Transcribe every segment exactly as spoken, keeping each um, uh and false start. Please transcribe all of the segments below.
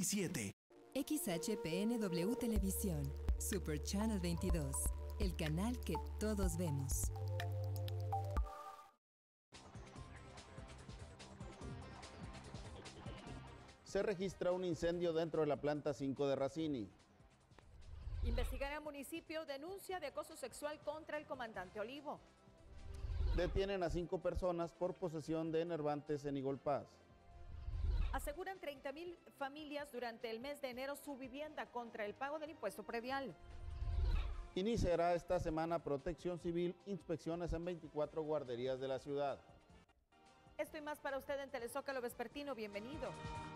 y siete. X H P N W Televisión, Super Channel veintidós, el canal que todos vemos. Se registra un incendio dentro de la planta cinco de Racini. Investigará municipio denuncia de acoso sexual contra el comandante Olivo. Detienen a cinco personas por posesión de enervantes en Igolpaz. Aseguran treinta mil familias durante el mes de enero su vivienda contra el pago del impuesto predial. Iniciará esta semana Protección Civil, inspecciones en veinticuatro guarderías de la ciudad. Esto y más para usted en Telezócalo Vespertino. Bienvenido.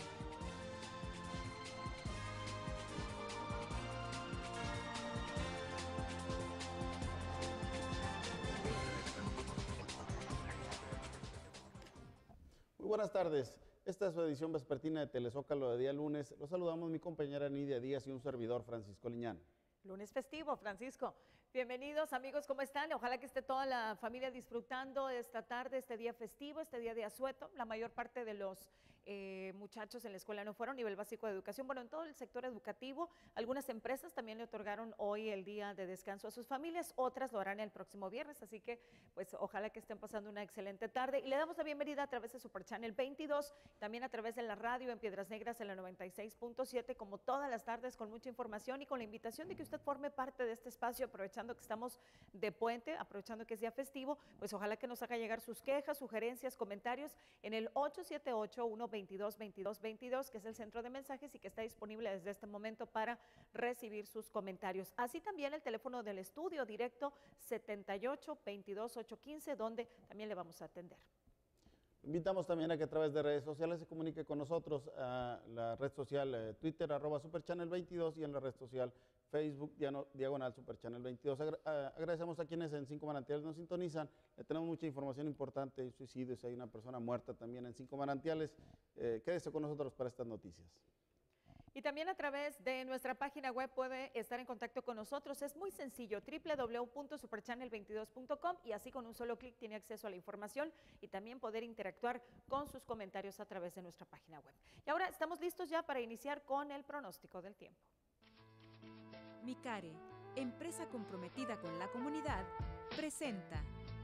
Muy buenas tardes. Esta es su edición vespertina de Telezócalo de día lunes. Los saludamos mi compañera Nidia Díaz y un servidor Francisco Liñán. Lunes festivo, Francisco. Bienvenidos, amigos, ¿cómo están? Ojalá que esté toda la familia disfrutando esta tarde, este día festivo, este día de asueto. La mayor parte de los eh, muchachos en la escuela no fueron, nivel básico de educación. Bueno, en todo el sector educativo, algunas empresas también le otorgaron hoy el día de descanso a sus familias, otras lo harán el próximo viernes, así que pues ojalá que estén pasando una excelente tarde. Y le damos la bienvenida a través de Super Channel veintidós, también a través de la radio en Piedras Negras en la noventa y seis punto siete, como todas las tardes, con mucha información y con la invitación de que usted forme parte de este espacio, aprovechando que estamos de puente, aprovechando que es día festivo, pues ojalá que nos haga llegar sus quejas, sugerencias, comentarios en el ocho siete ocho, uno dos dos, veintidós veintidós, que es el centro de mensajes y que está disponible desde este momento para recibir sus comentarios. Así también el teléfono del estudio directo setenta y ocho, veintidós, ochocientos quince, donde también le vamos a atender. Invitamos también a que a través de redes sociales se comunique con nosotros a la red social eh, Twitter, arroba Superchannel veintidós, y en la red social Facebook, diagonal Superchannel veintidós. Agra agradecemos a quienes en Cinco Manantiales nos sintonizan. Le tenemos mucha información importante de suicidios, hay una persona muerta también en Cinco Manantiales. Eh, quédese con nosotros para estas noticias. Y también a través de nuestra página web puede estar en contacto con nosotros. Es muy sencillo, doble u doble u doble u punto superchannel veintidós punto com, y así con un solo clic tiene acceso a la información y también poder interactuar con sus comentarios a través de nuestra página web. Y ahora estamos listos ya para iniciar con el pronóstico del tiempo. Micare, empresa comprometida con la comunidad, presenta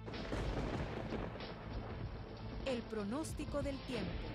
el pronóstico del tiempo.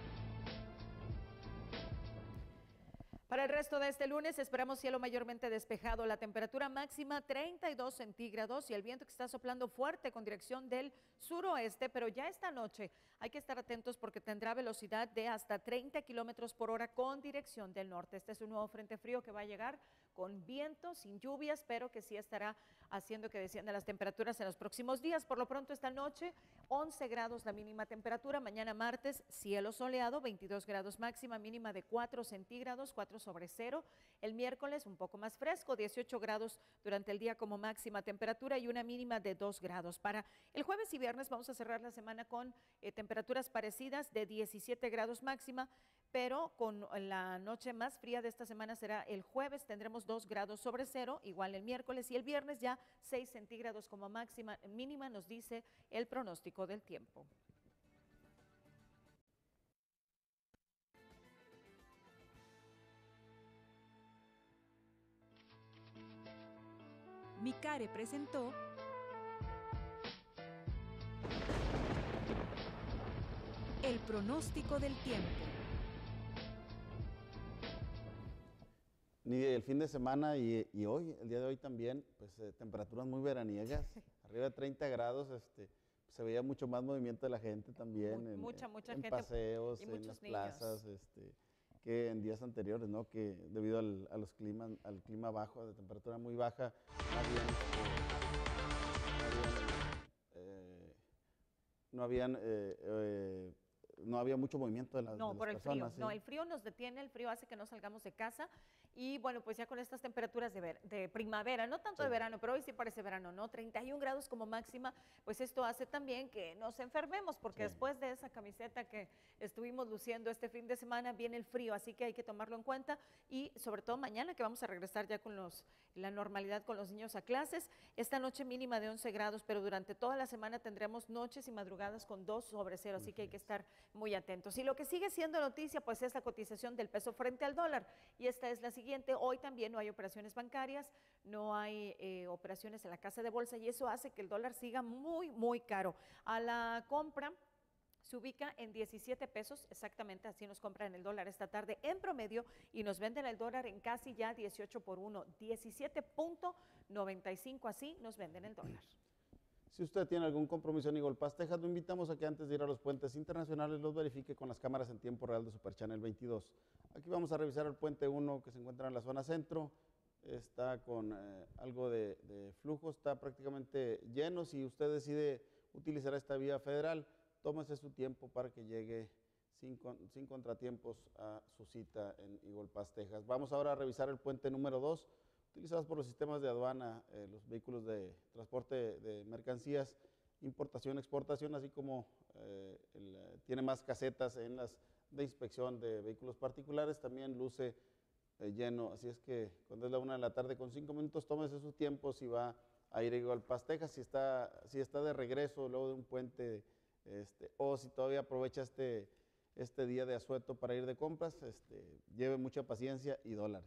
Para el resto de este lunes esperamos cielo mayormente despejado, la temperatura máxima treinta y dos centígrados y el viento que está soplando fuerte con dirección del suroeste, pero ya esta noche hay que estar atentos porque tendrá velocidad de hasta treinta kilómetros por hora con dirección del norte. Este es un nuevo frente frío que va a llegar con viento, sin lluvias, pero que sí estará haciendo que desciendan las temperaturas en los próximos días. Por lo pronto esta noche, once grados la mínima temperatura, mañana martes cielo soleado, veintidós grados máxima, mínima de cuatro centígrados, cuatro sobre cero. El miércoles un poco más fresco, dieciocho grados durante el día como máxima temperatura y una mínima de dos grados. Para el jueves y viernes vamos a cerrar la semana con eh, temperaturas parecidas de diecisiete grados máxima, pero con la noche más fría de esta semana será el jueves, tendremos dos grados sobre cero, igual el miércoles, y el viernes ya seis centígrados como máxima, mínima, nos dice el pronóstico del tiempo. Micare presentó el pronóstico del tiempo. Ni el fin de semana y, y hoy, el día de hoy también, pues eh, temperaturas muy veraniegas, arriba de treinta grados, este, se veía mucho más movimiento de la gente también, en, mucha, mucha en gente paseos, y en muchos las niños. plazas, este, que en días anteriores, ¿no? Que debido al, a los climas, al clima bajo, de temperatura muy baja, no habían, eh, no habían, eh, eh, no había mucho movimiento de, la, no, de las por el personas. frío. ¿Sí? No, el frío nos detiene, el frío hace que no salgamos de casa y bueno, pues ya con estas temperaturas de, ver, de primavera, no tanto sí. de verano, pero hoy sí parece verano, ¿no? treinta y un grados como máxima, pues esto hace también que nos enfermemos, porque sí. después de esa camiseta que estuvimos luciendo este fin de semana, viene el frío, así que hay que tomarlo en cuenta y sobre todo mañana que vamos a regresar ya con los, la normalidad con los niños a clases, esta noche mínima de once grados, pero durante toda la semana tendremos noches y madrugadas con dos sobre cero, así que hay que estar muy atentos. Y lo que sigue siendo noticia, pues es la cotización del peso frente al dólar. Y esta es la siguiente: hoy también no hay operaciones bancarias, no hay eh, operaciones en la casa de bolsa, y eso hace que el dólar siga muy, muy caro. A la compra se ubica en diecisiete pesos, exactamente así nos compran el dólar esta tarde en promedio, y nos venden el dólar en casi ya dieciocho por uno, diecisiete punto noventa y cinco, así nos venden el dólar. Si usted tiene algún compromiso en Eagle Pass, Texas, lo invitamos a que antes de ir a los puentes internacionales los verifique con las cámaras en tiempo real de Super Channel veintidós. Aquí vamos a revisar el puente uno que se encuentra en la zona centro. Está con eh, algo de, de flujo, está prácticamente lleno. Si usted decide utilizar esta vía federal, tómese su tiempo para que llegue sin, sin contratiempos a su cita en Eagle Pass, Texas. Vamos ahora a revisar el puente número dos, utilizados por los sistemas de aduana, eh, los vehículos de transporte de mercancías, importación, exportación, así como eh, el, tiene más casetas en las de inspección de vehículos particulares, también luce eh, lleno. Así es que cuando es la una de la tarde con cinco minutos, tómese su tiempo si va a ir a Eagle Pass, Texas, si está, si está de regreso luego de un puente, este, o si todavía aprovecha este, este día de asueto para ir de compras, este, lleve mucha paciencia y dólares.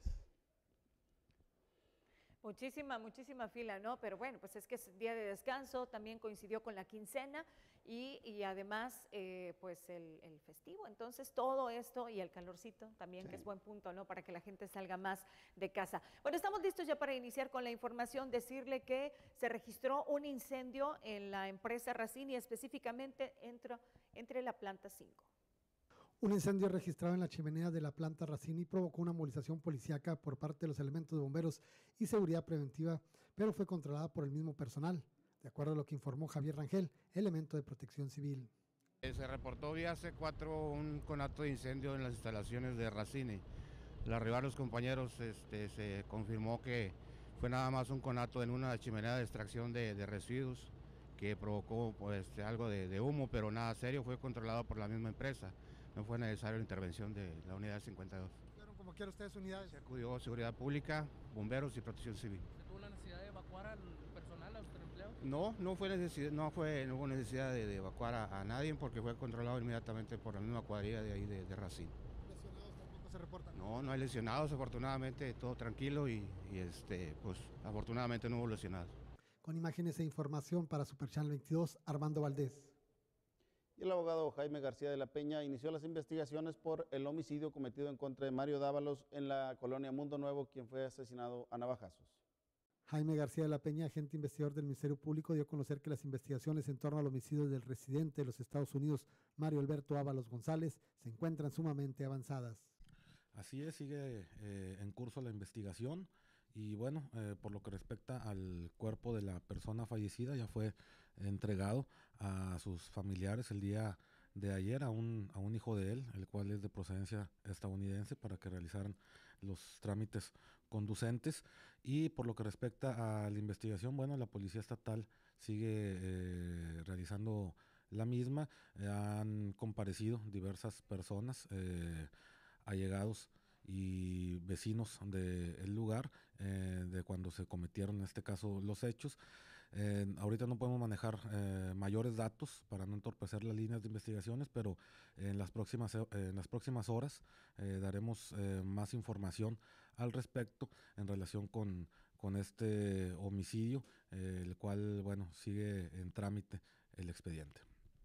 Muchísima, muchísima fila, ¿no? Pero bueno, pues es que es día de descanso, también coincidió con la quincena y, y además, eh, pues el, el festivo. Entonces, todo esto y el calorcito también, sí, que es buen punto, ¿no? Para que la gente salga más de casa. Bueno, estamos listos ya para iniciar con la información. Decirle que se registró un incendio en la empresa Racini, específicamente entre, entre la planta cinco. Un incendio registrado en la chimenea de la planta Racini provocó una movilización policíaca por parte de los elementos de bomberos y seguridad preventiva, pero fue controlada por el mismo personal, de acuerdo a lo que informó Javier Rangel, elemento de Protección Civil. Se reportó vía C cuatro un conato de incendio en las instalaciones de Racini. Al arribar los compañeros este, se confirmó que fue nada más un conato en una chimenea de extracción de, de residuos que provocó pues, algo de, de humo, pero nada serio, fue controlado por la misma empresa. No fue necesaria la intervención de la unidad cincuenta y dos. ¿Claro, como quiera ustedes unidades? Se acudió Seguridad Pública, Bomberos y Protección Civil. ¿Se tuvo la necesidad de evacuar al personal, a los empleados? No, no fue necesidad, no fue, no hubo necesidad de, de evacuar a, a nadie porque fue controlado inmediatamente por la misma cuadrilla de ahí de, de Racine. ¿Lesionados tampoco se reportan? No, no hay lesionados, afortunadamente todo tranquilo y, y este, pues afortunadamente no hubo lesionados. Con imágenes e información para Super Channel veintidós, Armando Valdés. Y el abogado Jaime García de la Peña inició las investigaciones por el homicidio cometido en contra de Mario Dávalos en la colonia Mundo Nuevo, quien fue asesinado a navajazos. Jaime García de la Peña, agente investigador del Ministerio Público, dio a conocer que las investigaciones en torno al homicidio del residente de los Estados Unidos, Mario Alberto Ábalos González, se encuentran sumamente avanzadas. Así es, sigue eh, en curso la investigación. Y bueno, eh, por lo que respecta al cuerpo de la persona fallecida, ya fue entregado a sus familiares el día de ayer a un, a un hijo de él, el cual es de procedencia estadounidense, para que realizaran los trámites conducentes. Y por lo que respecta a la investigación, bueno, la Policía Estatal sigue eh, realizando la misma. Eh, han comparecido diversas personas, eh, allegados y vecinos del lugar eh, de cuando se cometieron en este caso los hechos. Eh, ahorita no podemos manejar eh, mayores datos para no entorpecer las líneas de investigaciones, pero en las próximas, eh, en las próximas horas eh, daremos eh, más información al respecto en relación con, con este homicidio, eh, el cual, bueno, sigue en trámite el expediente.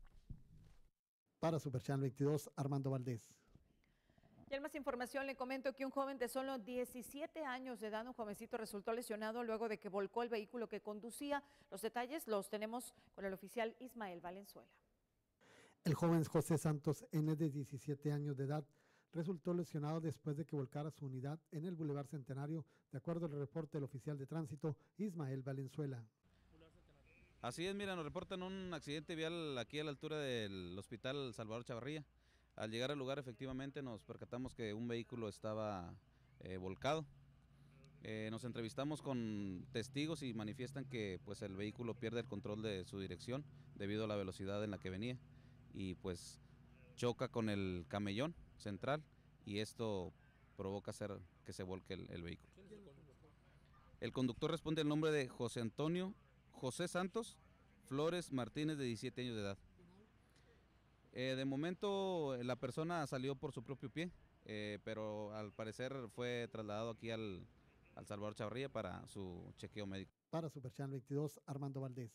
Para Super Channel veintidós, Armando Valdés. Y en más información le comento que un joven de solo diecisiete años de edad, un jovencito, resultó lesionado luego de que volcó el vehículo que conducía. Los detalles los tenemos con el oficial Ismael Valenzuela. El joven José Santos N, de diecisiete años de edad, resultó lesionado después de que volcara su unidad en el Boulevard Centenario, de acuerdo al reporte del oficial de tránsito Ismael Valenzuela. Así es, mira, nos reportan un accidente vial aquí a la altura del Hospital Salvador Chavarría. Al llegar al lugar, efectivamente, nos percatamos que un vehículo estaba eh, volcado. Eh, nos entrevistamos con testigos y manifiestan que pues, el vehículo pierde el control de su dirección debido a la velocidad en la que venía y pues choca con el camellón central y esto provoca hacer que se volque el, el vehículo. El conductor responde al nombre de José Antonio José Santos Flores Martínez, de diecisiete años de edad. Eh, de momento la persona salió por su propio pie, eh, pero al parecer fue trasladado aquí al, al Salvador Chavarría para su chequeo médico. Para Super Channel veintidós, Armando Valdés.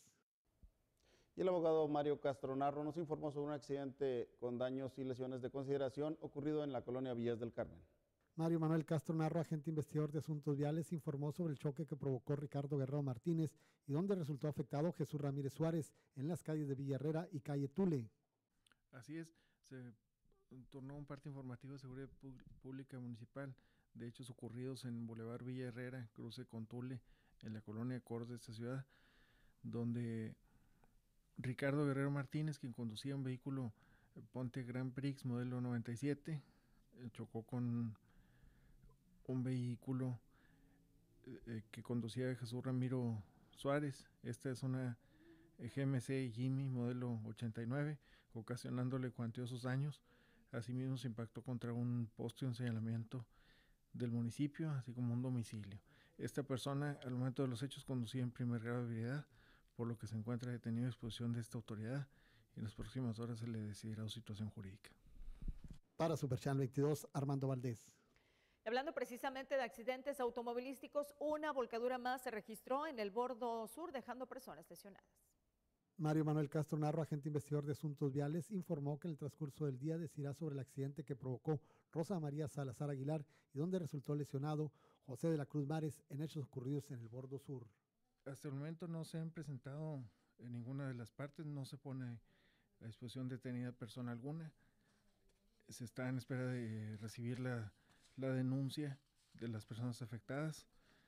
Y el abogado Mario Castronarro nos informó sobre un accidente con daños y lesiones de consideración ocurrido en la colonia Villas del Carmen. Mario Manuel Castro Narro, agente investigador de asuntos viales, informó sobre el choque que provocó Ricardo Guerrero Martínez y donde resultó afectado Jesús Ramírez Suárez en las calles de Villa Herrera y calle Tule. Así es, se tornó un parte informativo de seguridad pública municipal de hechos ocurridos en Boulevard Villa Herrera, cruce con Tule, en la colonia Cors de esta ciudad, donde Ricardo Guerrero Martínez, quien conducía un vehículo Ponte Grand Prix modelo noventa y siete, chocó con un vehículo eh, que conducía Jesús Ramiro Suárez. Esta es una G M C Jimmy modelo ochenta y nueve, ocasionándole cuantiosos daños. Asimismo se impactó contra un poste y un señalamiento del municipio, así como un domicilio. Esta persona al momento de los hechos conducía en primer grado de ebriedad, por lo que se encuentra detenido a disposición de esta autoridad y en las próximas horas se le decidirá su situación jurídica. Para Super Channel veintidós, Armando Valdés. Hablando precisamente de accidentes automovilísticos, una volcadura más se registró en el bordo sur, dejando personas lesionadas. Mario Manuel Castro Narro, agente investigador de asuntos viales, informó que en el transcurso del día decidirá sobre el accidente que provocó Rosa María Salazar Aguilar y donde resultó lesionado José de la Cruz Mares en hechos ocurridos en el bordo sur. Hasta el momento no se han presentado en ninguna de las partes, no se pone a disposición detenida persona alguna. Se está en espera de recibir la, la denuncia de las personas afectadas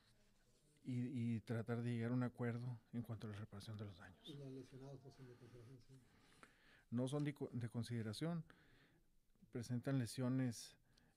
y, y tratar de llegar a un acuerdo en cuanto a la reparación de los daños. ¿Y los lesionados no son de consideración? Sí. No son de, de consideración, presentan lesiones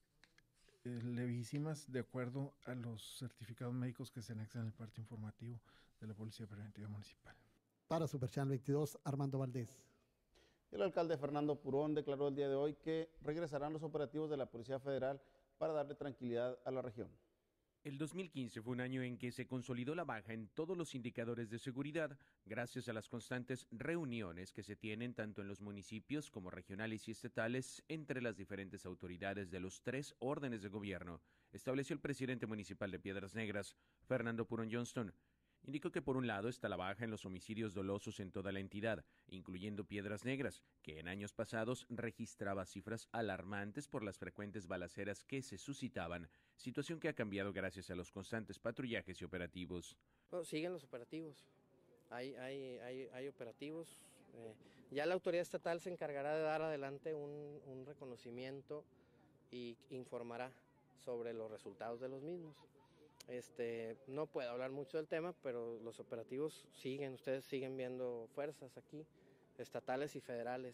eh, levísimas de acuerdo a los certificados médicos que se anexan en el parte informativo de la Policía Preventiva Municipal. Para Super Channel veintidós, Armando Valdés. El alcalde Fernando Purón declaró el día de hoy que regresarán los operativos de la Policía Federal para darle tranquilidad a la región. El dos mil quince fue un año en que se consolidó la baja en todos los indicadores de seguridad gracias a las constantes reuniones que se tienen tanto en los municipios como regionales y estatales entre las diferentes autoridades de los tres órdenes de gobierno, estableció el presidente municipal de Piedras Negras, Fernando Purón Johnston. Indicó que por un lado está la baja en los homicidios dolosos en toda la entidad, incluyendo Piedras Negras, que en años pasados registraba cifras alarmantes por las frecuentes balaceras que se suscitaban, situación que ha cambiado gracias a los constantes patrullajes y operativos. Bueno, siguen los operativos, hay, hay, hay, hay operativos. Eh, ya la autoridad estatal se encargará de dar adelante un, un reconocimiento y informará sobre los resultados de los mismos. Este, no puedo hablar mucho del tema, pero los operativos siguen, ustedes siguen viendo fuerzas aquí, estatales y federales.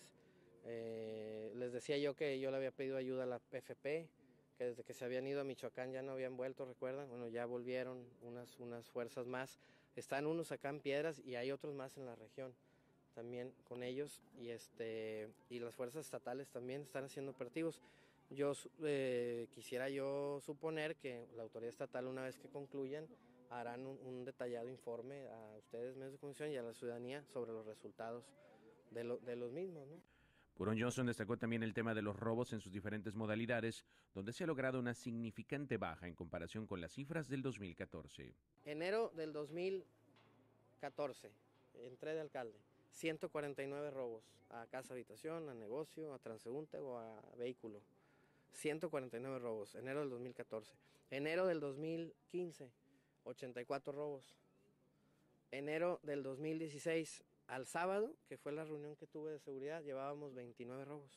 Eh, les decía yo que yo le había pedido ayuda a la P F P, que desde que se habían ido a Michoacán ya no habían vuelto, ¿recuerdan? Bueno, ya volvieron unas, unas fuerzas más. Están unos acá en Piedras y hay otros más en la región, también con ellos, y, este, y las fuerzas estatales también están haciendo operativos. Yo eh, quisiera yo suponer que la autoridad estatal, una vez que concluyan, harán un, un detallado informe a ustedes, medios de comunicación, y a la ciudadanía sobre los resultados de, lo, de los mismos, ¿no? Purón Johnson destacó también el tema de los robos en sus diferentes modalidades, donde se ha logrado una significante baja en comparación con las cifras del dos mil catorce. Enero del dos mil catorce, entré de alcalde, ciento cuarenta y nueve robos a casa habitación, a negocio, a transeúnte o a vehículo. ciento cuarenta y nueve robos, enero del dos mil catorce. Enero del dos mil quince, ochenta y cuatro robos. Enero del dos mil dieciséis, al sábado, que fue la reunión que tuve de seguridad, llevábamos veintinueve robos.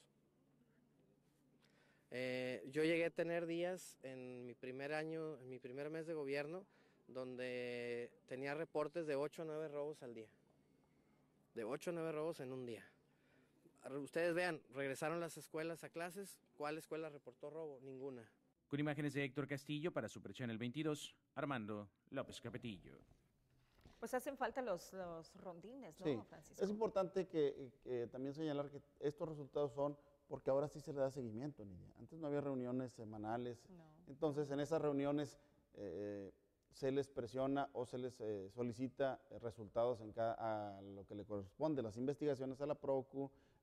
Eh, yo llegué a tener días en mi primer año, en mi primer mes de gobierno, donde tenía reportes de ocho o nueve robos al día. De ocho o nueve robos en un día. Ustedes vean, regresaron las escuelas a clases. ¿Cuál escuela reportó robo? Ninguna. Con imágenes de Héctor Castillo para Super Channel veintidós, Armando López Capetillo. Pues hacen falta los, los rondines, ¿no, sí, Francisco? Es importante que, que también señalar que estos resultados son porque ahora sí se le da seguimiento, Nidia. Antes no había reuniones semanales. No. Entonces, en esas reuniones eh, se les presiona o se les eh, solicita resultados en cada, a lo que le corresponde, las investigaciones a la PROCU,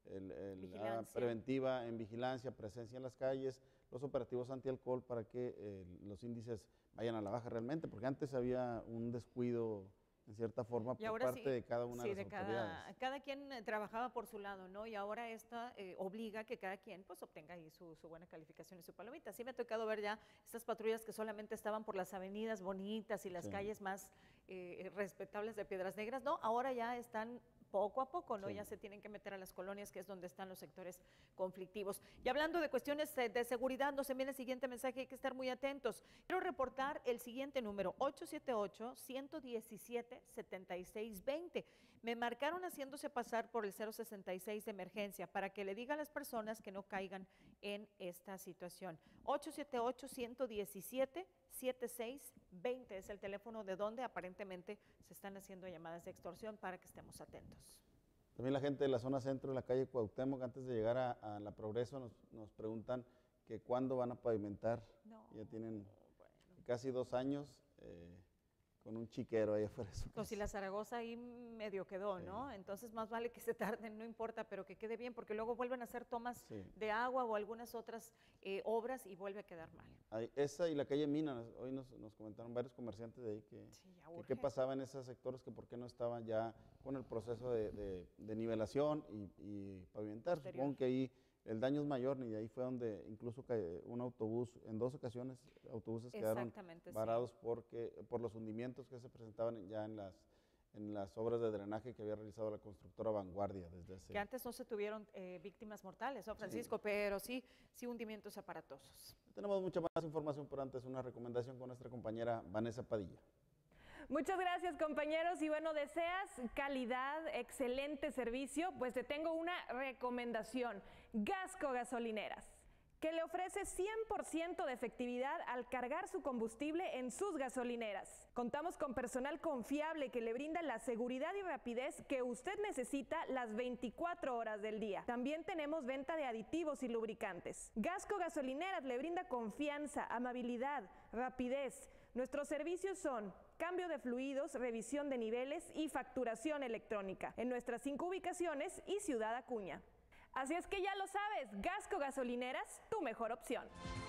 el, el, la Vigilancia. preventiva en vigilancia, presencia en las calles, los operativos antialcohol para que eh, los índices vayan a la baja realmente, porque antes había un descuido en cierta forma Y por ahora parte sí, de cada una sí, de las de autoridades. cada, cada quien eh, trabajaba por su lado, ¿no? Y ahora esta eh, obliga que cada quien pues obtenga ahí su, su buena calificación y su palomita. Sí me ha tocado ver ya estas patrullas que solamente estaban por las avenidas bonitas y las Sí. calles más eh, respetables de Piedras Negras, ¿no? Ahora ya están poco a poco, ¿no? Sí. Ya se tienen que meter a las colonias, que es donde están los sectores conflictivos. Y hablando de cuestiones eh, de seguridad, nos envía el siguiente mensaje, hay que estar muy atentos. Quiero reportar el siguiente número, ocho siete ocho, uno uno siete, siete seis dos cero. Me marcaron haciéndose pasar por el cero sesenta y seis de emergencia para que le diga a las personas que no caigan en esta situación. ocho siete ocho, uno uno siete, siete seis dos cero es el teléfono de donde aparentemente se están haciendo llamadas de extorsión para que estemos atentos. También la gente de la zona centro de la calle Cuauhtémoc, antes de llegar a, a la Progreso, nos, nos preguntan que cuándo van a pavimentar. No, Ya tienen bueno. casi dos años eh, con un chiquero ahí afuera de su Pues si casa. la Zaragoza ahí medio quedó, ¿no? Entonces más vale que se tarden, no importa, pero que quede bien, porque luego vuelven a hacer tomas Sí. de agua o algunas otras eh, obras y vuelve a quedar mal. Ahí, esa y la calle Mina, hoy nos, nos comentaron varios comerciantes de ahí que, Sí, ya que urge. qué pasaba en esos sectores, que por qué no estaban ya con el proceso de, de- de nivelación y, y pavimentar. Posterior. Supongo que ahí el daño es mayor, y ahí fue donde incluso cae un autobús, en dos ocasiones autobuses quedaron Exactamente, sí. varados porque, por los hundimientos que se presentaban ya en las, en las obras de drenaje que había realizado la constructora Vanguardia desde hace... Que antes no se tuvieron eh, víctimas mortales, ¿no, Francisco? Pero sí, sí hundimientos aparatosos. Tenemos mucha más información, pero antes una recomendación con nuestra compañera Vanessa Padilla. Muchas gracias, compañeros. Y bueno, deseas calidad, excelente servicio, pues te tengo una recomendación. Gasco Gasolineras, que le ofrece cien por ciento de efectividad al cargar su combustible en sus gasolineras. Contamos con personal confiable que le brinda la seguridad y rapidez que usted necesita las veinticuatro horas del día. También tenemos venta de aditivos y lubricantes. Gasco Gasolineras le brinda confianza, amabilidad, rapidez. Nuestros servicios son cambio de fluidos, revisión de niveles y facturación electrónica en nuestras cinco ubicaciones y Ciudad Acuña. Así es que ya lo sabes, Gasco Gasolineras, tu mejor opción.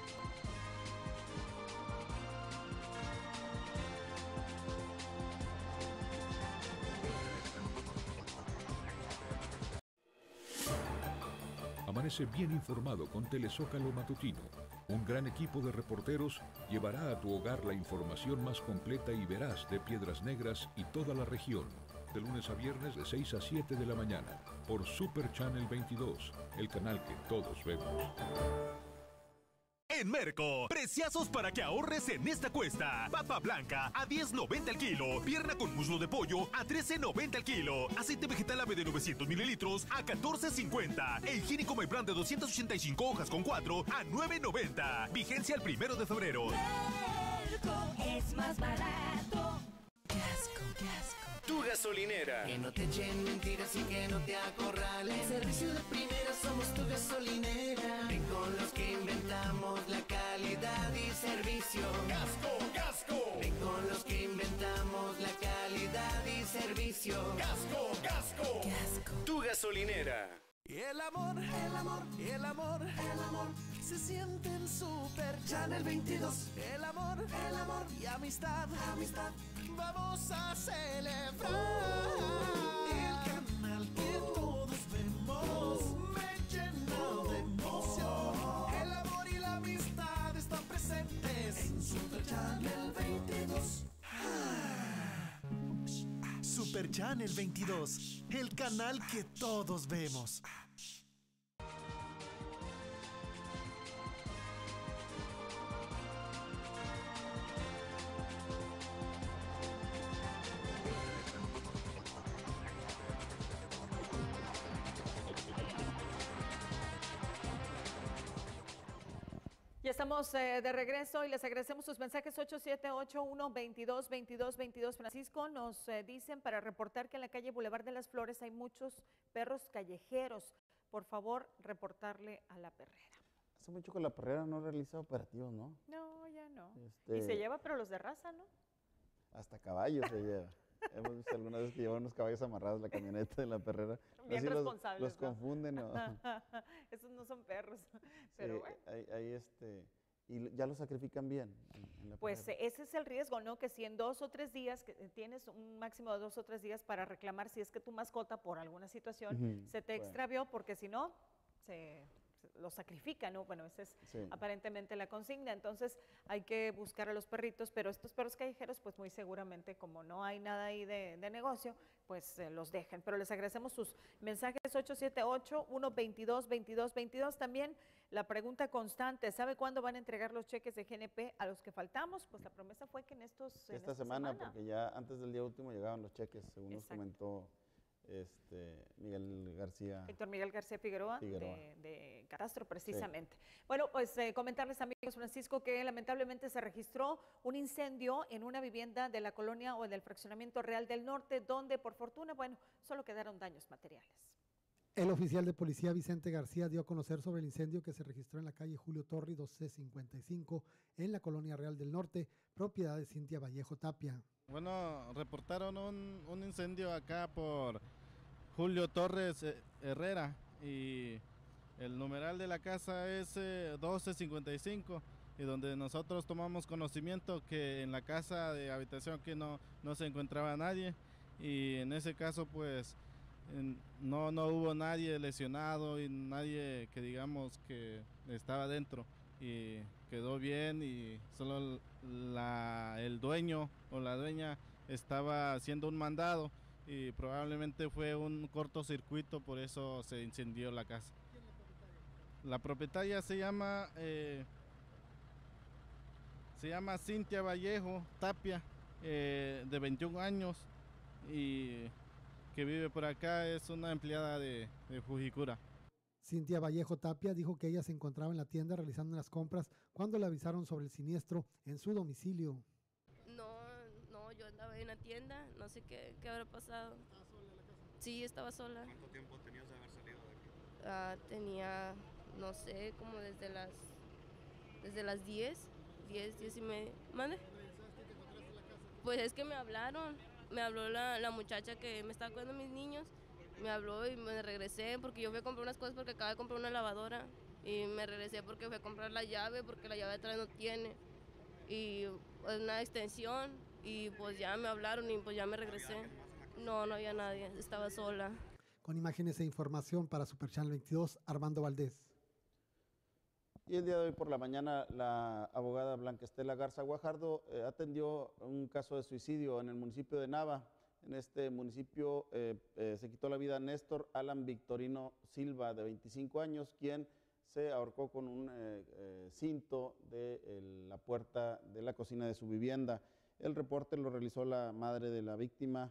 Amanece bien informado con Telezócalo Matutino. Un gran equipo de reporteros llevará a tu hogar la información más completa y veraz de Piedras Negras y toda la región. De lunes a viernes de seis a siete de la mañana por Super Channel veintidós, el canal que todos vemos. En Merco, preciazos para que ahorres en esta cuesta. Papa blanca a diez noventa el kilo. Pierna con muslo de pollo a trece noventa el kilo. Aceite vegetal ave de novecientos mililitros a catorce cincuenta. E higiénico My Brand de doscientas ochenta y cinco hojas con cuatro a nueve noventa. Vigencia el primero de febrero. Merco es más barato. Gasco, Gasco. Tu gasolinera. Que no te echen mentiras y que no te acorralen. Servicio de primera, somos tu gasolinera. Ven con los que inventamos la calidad y servicio. Gasco, Gasco. Ven con los que inventamos la calidad y servicio. Gasco, Gasco. Gasco. Tu gasolinera. Y el amor, el amor, el amor, el amor se siente en Super Channel veintidós. El amor, el amor y amistad, amistad, vamos a celebrar. El canal que todos vemos me llena de emoción. El amor y la amistad están presentes en Super Channel veintidós. Super Channel veintidós, el canal que todos vemos. Ya estamos eh, de regreso y les agradecemos sus mensajes ocho siete ocho, uno veintidós, veintidós, veintidós. Francisco, nos eh, dicen para reportar que en la calle Boulevard de las Flores hay muchos perros callejeros. Por favor, reportarle a la perrera. Hace mucho que la perrera no realiza operativos, ¿no? No, ya no. Este- Y se lleva, pero los de raza, ¿no? Hasta caballos se lleva. Hemos visto algunas veces que llevan unos caballos amarrados en la camioneta de la perrera. Bien Así responsables, Los, los ¿no? confunden, ¿no? Esos no son perros, pero Sí, bueno. ahí, ahí, este, y ya lo sacrifican bien. en- en la Pues perrera. eh, ese es el riesgo, ¿no? Que si en dos o tres días, que eh, tienes un máximo de dos o tres días para reclamar si es que tu mascota por alguna situación Ujú, se te bueno. extravió, porque si no, se, se- lo sacrifican, ¿no? Bueno, esa es Sí. aparentemente la consigna. Entonces hay que buscar a los perritos, pero estos perros callejeros, pues muy seguramente, como no hay nada ahí de, de negocio, pues eh, los dejan. Pero les agradecemos sus mensajes ocho siete ocho, uno veintidós, veintidós, veintidós. También la pregunta constante, ¿sabe cuándo van a entregar los cheques de G N P a los que faltamos? Pues la promesa fue que en estos en Esta semana, semana. porque ya antes del día último llegaban los cheques, según nos Exacto. comentó este, Miguel García. Héctor Miguel García Figueroa, Figueroa. De, de Catastro, precisamente. Bueno, pues eh, comentarles, amigos, Francisco, que lamentablemente se registró un incendio en una vivienda de la colonia o del fraccionamiento Real del Norte, donde por fortuna, bueno, solo quedaron daños materiales. El oficial de policía Vicente García dio a conocer sobre el incendio que se registró en la calle Julio Torri doce cincuenta y cinco en la colonia Real del Norte, propiedad de Cintia Vallejo Tapia. Bueno, reportaron un, un incendio acá por Julio Torres eh, Herrera y el numeral de la casa es eh, doce cincuenta y cinco y donde nosotros tomamos conocimiento que en la casa de habitación que no, no se encontraba nadie y en ese caso pues en- no, no hubo nadie lesionado y nadie que digamos que estaba dentro y quedó bien y solo la, el dueño o la dueña estaba haciendo un mandado y probablemente fue un cortocircuito, por eso se incendió la casa. La propietaria se llama eh, se llama Cintia Vallejo Tapia, eh, de veintiún años y que vive por acá, es una empleada de, de Fujikura. Cintia Vallejo Tapia dijo que ella se encontraba en la tienda realizando las compras cuando le avisaron sobre el siniestro en su domicilio. No, no, yo andaba en la tienda, no sé qué, qué habrá pasado. ¿Estaba sola en la casa? Sí, estaba sola. ¿Cuánto tiempo tenías de haber salido de aquí? Ah, tenía, no sé, como desde las, desde las diez, diez, diez y media. ¿Mande? Pues es que me hablaron, me habló la, la muchacha que me estaba cuidando a mis niños, me habló y me regresé porque yo fui a comprar unas cosas porque acabo de comprar una lavadora y me regresé porque fui a comprar la llave porque la llave de atrás no tiene y pues, una extensión y pues ya me hablaron y pues ya me regresé. No, no había nadie, estaba sola. Con imágenes e información para Super Channel veintidós, Armando Valdés. Y el día de hoy por la mañana la abogada Blanca Estela Garza Guajardo eh, atendió un caso de suicidio en el municipio de Nava. En este municipio eh, eh, se quitó la vida Néstor Alan Victorino Silva, de veinticinco años, quien se ahorcó con un eh, eh, cinto de el, la puerta de la cocina de su vivienda. El reporte lo realizó la madre de la víctima,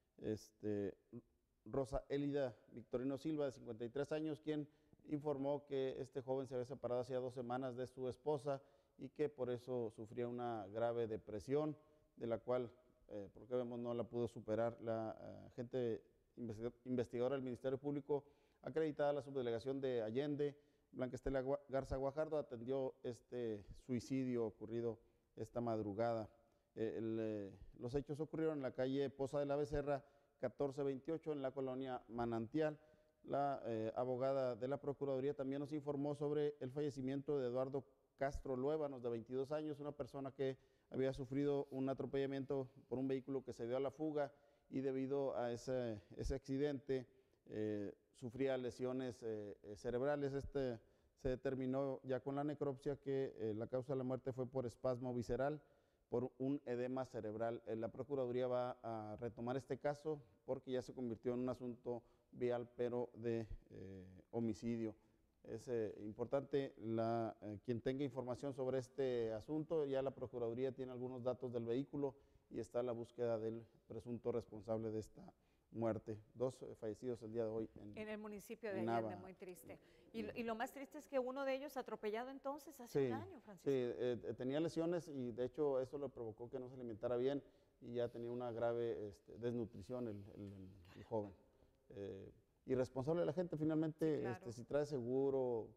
este, Rosa Elida Victorino Silva, de cincuenta y tres años, quien informó que este joven se había separado hacía dos semanas de su esposa y que por eso sufría una grave depresión, de la cual, eh, por lo que vemos, no la pudo superar. La uh, agente investigadora del Ministerio Público, acreditada a la subdelegación de Allende, Blanca Estela Garza Guajardo, atendió este suicidio ocurrido esta madrugada. Eh, el, eh, los hechos ocurrieron en la calle Poza de la Becerra, catorce veintiocho, en la colonia Manantial. La eh, abogada de la Procuraduría también nos informó sobre el fallecimiento de Eduardo Castro Luébanos, de veintidós años, una persona que había sufrido un atropellamiento por un vehículo que se dio a la fuga y debido a ese, ese accidente eh, sufría lesiones eh, cerebrales. Este se determinó ya con la necropsia que eh, la causa de la muerte fue por espasmo visceral, por un edema cerebral. Eh, la Procuraduría va a retomar este caso porque ya se convirtió en un asunto vial, pero de eh, homicidio. Es eh, importante, la, eh, quien tenga información sobre este asunto, ya la Procuraduría tiene algunos datos del vehículo y está la búsqueda del presunto responsable de esta muerte. Dos eh, fallecidos el día de hoy en, En el municipio de en Allende, Nava. muy triste. Y, lo- y lo más triste es que uno de ellos atropellado entonces hace Sí, un año, Francisco. sí, eh, eh, tenía lesiones y de hecho eso le provocó que no se alimentara bien y ya tenía una grave este, desnutrición el, el- el joven. Eh, irresponsable de la gente, finalmente, Sí, claro. este, si trae seguro,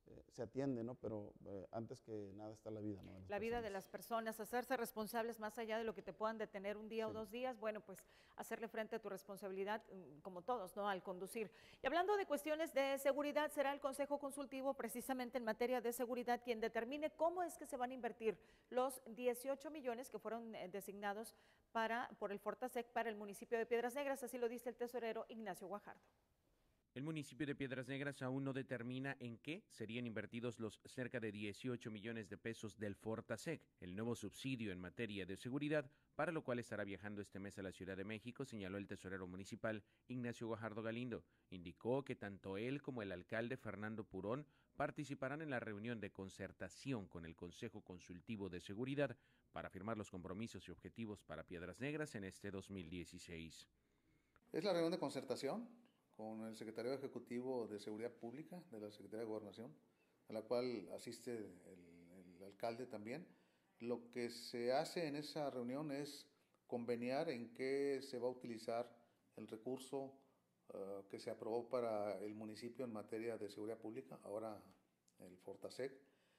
eh, se atiende, ¿no? Pero eh, antes que nada está la vida, ¿no? de las La vida personas. de las personas, hacerse responsables más allá de lo que te puedan detener un día Sí. o dos días, bueno, pues hacerle frente a tu responsabilidad, mm, como todos, ¿no? Al conducir. Y hablando de cuestiones de seguridad, será el Consejo Consultivo, precisamente en materia de seguridad, quien determine cómo es que se van a invertir los dieciocho millones que fueron eh, designados para, por el Fortasec para el municipio de Piedras Negras, así lo dice el tesorero Ignacio Guajardo. El municipio de Piedras Negras aún no determina en qué serían invertidos los cerca de dieciocho millones de pesos del Fortasec, el nuevo subsidio en materia de seguridad, para lo cual estará viajando este mes a la Ciudad de México, señaló el tesorero municipal Ignacio Guajardo Galindo. Indicó que tanto él como el alcalde Fernando Purón participarán en la reunión de concertación con el Consejo Consultivo de Seguridad para firmar los compromisos y objetivos para Piedras Negras en este dos mil dieciséis. Es la reunión de concertación con el secretario ejecutivo de Seguridad Pública de la Secretaría de Gobernación, a la cual asiste el, el alcalde también. Lo que se hace en esa reunión es conveniar en qué se va a utilizar el recurso uh, que se aprobó para el municipio en materia de seguridad pública, ahora el Fortasec,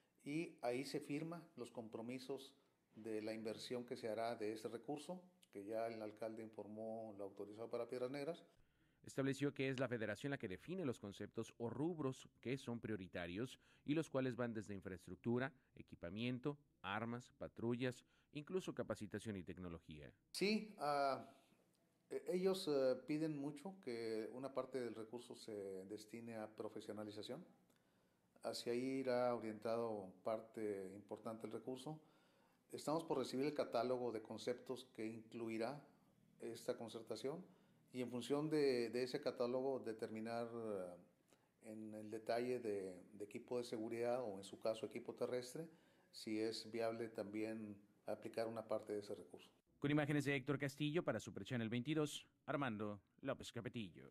y ahí se firman los compromisos de la inversión que se hará de ese recurso, que ya el alcalde informó lo autorizado para Piedras Negras. Estableció que es la federación la que define los conceptos o rubros que son prioritarios y los cuales van desde infraestructura, equipamiento, armas, patrullas, incluso capacitación y tecnología. Sí, uh, ellos uh, piden mucho que una parte del recurso se destine a profesionalización. Hacia ahí irá orientado parte importante del recurso. Estamos por recibir el catálogo de conceptos que incluirá esta concertación y en función de, de ese catálogo determinar uh, en el detalle de, de equipo de seguridad o en su caso equipo terrestre, si es viable también aplicar una parte de ese recurso. Con imágenes de Héctor Castillo para Super Channel veintidós, Armando López Capetillo.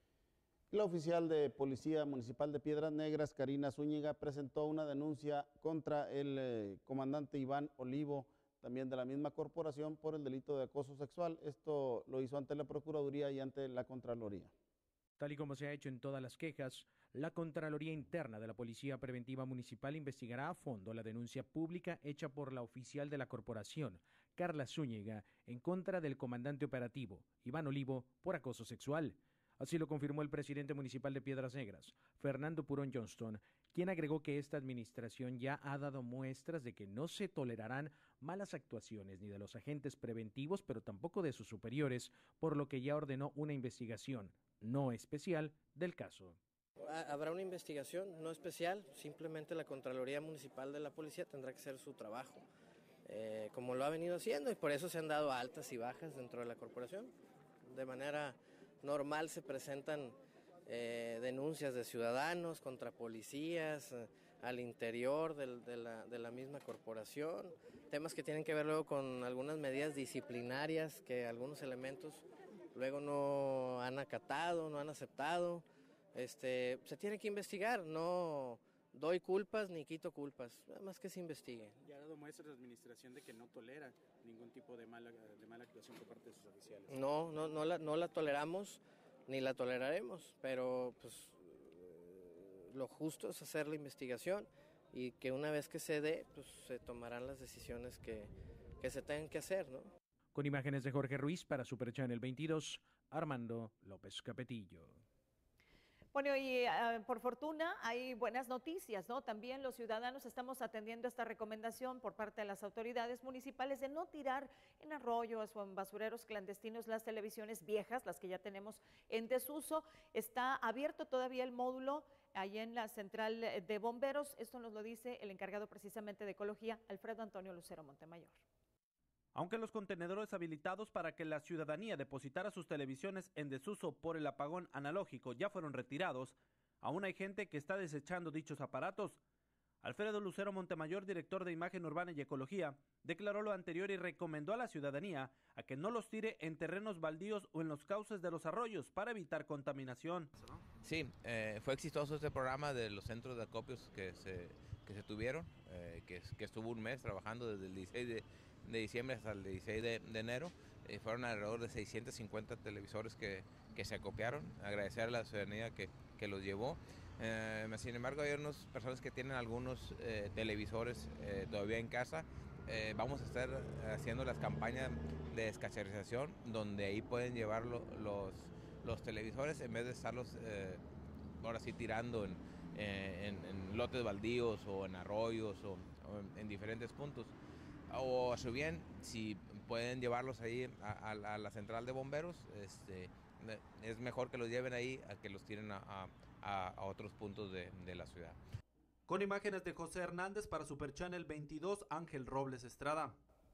La oficial de Policía Municipal de Piedras Negras, Karina Zúñiga, presentó una denuncia contra el eh, comandante Iván Olivo, también de la misma corporación, por el delito de acoso sexual. Esto lo hizo ante la Procuraduría y ante la Contraloría. Tal y como se ha hecho en todas las quejas, la Contraloría Interna de la Policía Preventiva Municipal investigará a fondo la denuncia pública hecha por la oficial de la corporación, Carla Zúñiga, en contra del comandante operativo, Iván Olivo, por acoso sexual. Así lo confirmó el presidente municipal de Piedras Negras, Fernando Purón Johnston, quien agregó que esta administración ya ha dado muestras de que no se tolerarán malas actuaciones ni de los agentes preventivos, pero tampoco de sus superiores, por lo que ya ordenó una investigación no especial del caso. Habrá una investigación no especial, simplemente la Contraloría Municipal de la Policía tendrá que hacer su trabajo, eh, como lo ha venido haciendo, y por eso se han dado altas y bajas dentro de la corporación. De manera normal se presentan eh, denuncias de ciudadanos contra policías, eh, al interior del, de, la, de la misma corporación, temas que tienen que ver luego con algunas medidas disciplinarias que algunos elementos luego no han acatado, no han aceptado. Este, se tiene que investigar, no doy culpas ni quito culpas, nada más que se investigue. Ya ha dado muestras de administración de que no tolera ningún tipo de mala, de mala actuación por parte de sus oficiales. No, no, no la, no la toleramos ni la toleraremos, pero pues lo justo es hacer la investigación y que una vez que se dé, pues se tomarán las decisiones que, que se tengan que hacer, ¿no? Con imágenes de Jorge Ruiz para Super Channel veintidós, Armando López Capetillo. Bueno, y uh, por fortuna hay buenas noticias, ¿no? También los ciudadanos estamos atendiendo esta recomendación por parte de las autoridades municipales de no tirar en arroyos o en basureros clandestinos las televisiones viejas, las que ya tenemos en desuso. Está abierto todavía el módulo ahí en la central de bomberos. Esto nos lo dice el encargado precisamente de ecología, Alfredo Antonio Lucero Montemayor. Aunque los contenedores habilitados para que la ciudadanía depositara sus televisiones en desuso por el apagón analógico ya fueron retirados, aún hay gente que está desechando dichos aparatos. Alfredo Lucero Montemayor, director de Imagen Urbana y Ecología, declaró lo anterior y recomendó a la ciudadanía a que no los tire en terrenos baldíos o en los cauces de los arroyos para evitar contaminación. Sí, eh, fue exitoso este programa de los centros de acopios que se, que se tuvieron, eh, que, que estuvo un mes trabajando desde el dieciséis de de diciembre hasta el dieciséis de, de enero. Eh, fueron alrededor de seiscientos cincuenta televisores que, que se acopiaron. Agradecer a la ciudadanía que, que los llevó. Eh, sin embargo, hay unas personas que tienen algunos eh, televisores eh, todavía en casa. Eh, vamos a estar haciendo las campañas de descacharización, donde ahí pueden llevar lo, los, los televisores en vez de estarlos eh, ahora sí tirando en, eh, en, en lotes baldíos o en arroyos o, o en, en diferentes puntos. O a su bien, si pueden llevarlos ahí a, a, a la central de bomberos, este, es mejor que los lleven ahí a que los tiren a, a, a otros puntos de, de la ciudad. Con imágenes de José Hernández para Super Channel veintidós, Ángel Robles Estrada.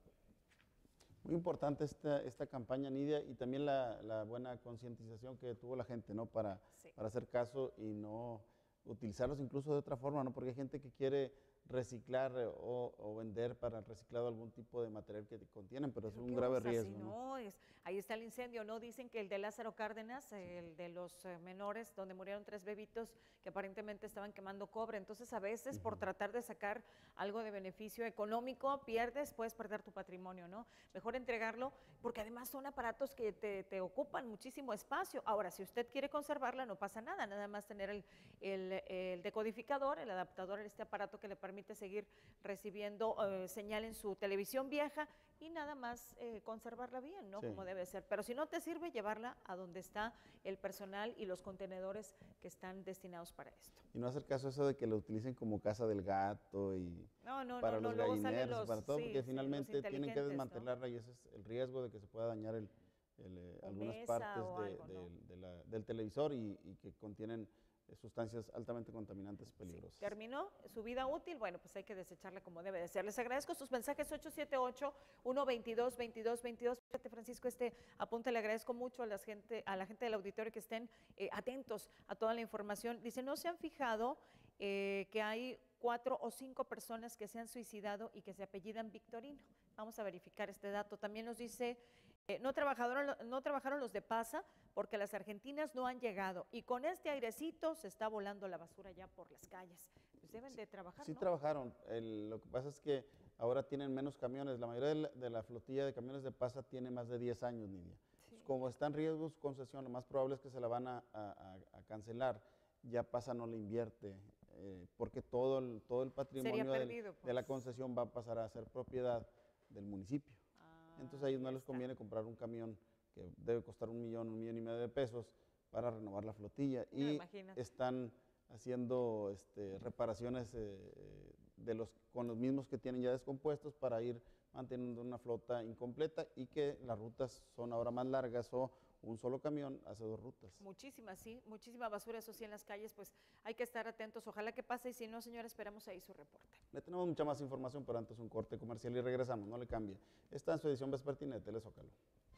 Muy importante esta, esta campaña, Nidia, y también la, la buena concientización que tuvo la gente, ¿no? Para, sí. para hacer caso y no utilizarlos incluso de otra forma, ¿no? Porque hay gente que quiere reciclar o, o vender para el reciclado algún tipo de material que contienen, pero, pero es un grave riesgo. ¿No? No, es, ahí está el incendio, ¿no? Dicen que el de Lázaro Cárdenas, sí. el de los eh, menores, donde murieron tres bebitos que aparentemente estaban quemando cobre. Entonces, a veces, uh-huh. por tratar de sacar algo de beneficio económico, pierdes, puedes perder tu patrimonio, ¿no? Mejor entregarlo, porque además son aparatos que te, te ocupan muchísimo espacio. Ahora, si usted quiere conservarla, no pasa nada, nada más tener el, el, el decodificador, el adaptador, este aparato que le permite permite seguir recibiendo eh, señal en su televisión vieja y nada más eh, conservarla bien, ¿no? Sí. Como debe ser. Pero si no te sirve, llevarla a donde está el personal y los contenedores que están destinados para esto. Y no hacer caso a eso de que lo utilicen como casa del gato y no, no, para no, los no, gallineros, los, para todo, sí, porque sí, finalmente tienen que desmantelarla, ¿no? Y ese es el riesgo de que se pueda dañar el, el, eh, algunas partes de, algo, de, ¿no? de la, del televisor y, y que contienen sustancias altamente contaminantes peligrosas. Sí. ¿Terminó su vida útil? Bueno, pues hay que desecharla como debe de ser. Les agradezco sus mensajes ocho siete ocho, uno dos dos, veintidós veintidós. Fíjate, Francisco, este apunte le agradezco mucho a la gente, a la gente del auditorio que estén eh, atentos a toda la información. Dice, ¿no se han fijado eh, que hay cuatro o cinco personas que se han suicidado y que se apellidan Victorino? Vamos a verificar este dato. También nos dice, eh, no, trabajaron, no trabajaron los de Pasa porque las argentinas no han llegado y con este airecito se está volando la basura ya por las calles. Pues deben de trabajar, Sí, ¿no? trabajaron. El, lo que pasa es que ahora tienen menos camiones. La mayoría de la, de la flotilla de camiones de Pasa tiene más de diez años, Nidia. Sí. Como está en riesgo su concesión, lo más probable es que se la van a, a, a cancelar. Ya Pasa no le invierte, eh, porque todo el, todo el patrimonio perdido, del, pues. de la concesión va a pasar a ser propiedad del municipio. Ah, Entonces a ellos no les conviene comprar un camión que debe costar un millón, un millón y medio de pesos para renovar la flotilla. No, y imagínate. están haciendo este, reparaciones eh, de los, con los mismos que tienen ya descompuestos para ir manteniendo una flota incompleta y que las rutas son ahora más largas o un solo camión hace dos rutas. Muchísima, sí, muchísima basura, eso sí, en las calles, pues hay que estar atentos, ojalá que pase y si no, señora, esperamos ahí su reporte. Le tenemos mucha más información, pero antes un corte comercial y regresamos, no le cambie. Está en su edición vespertina de Telezócalo.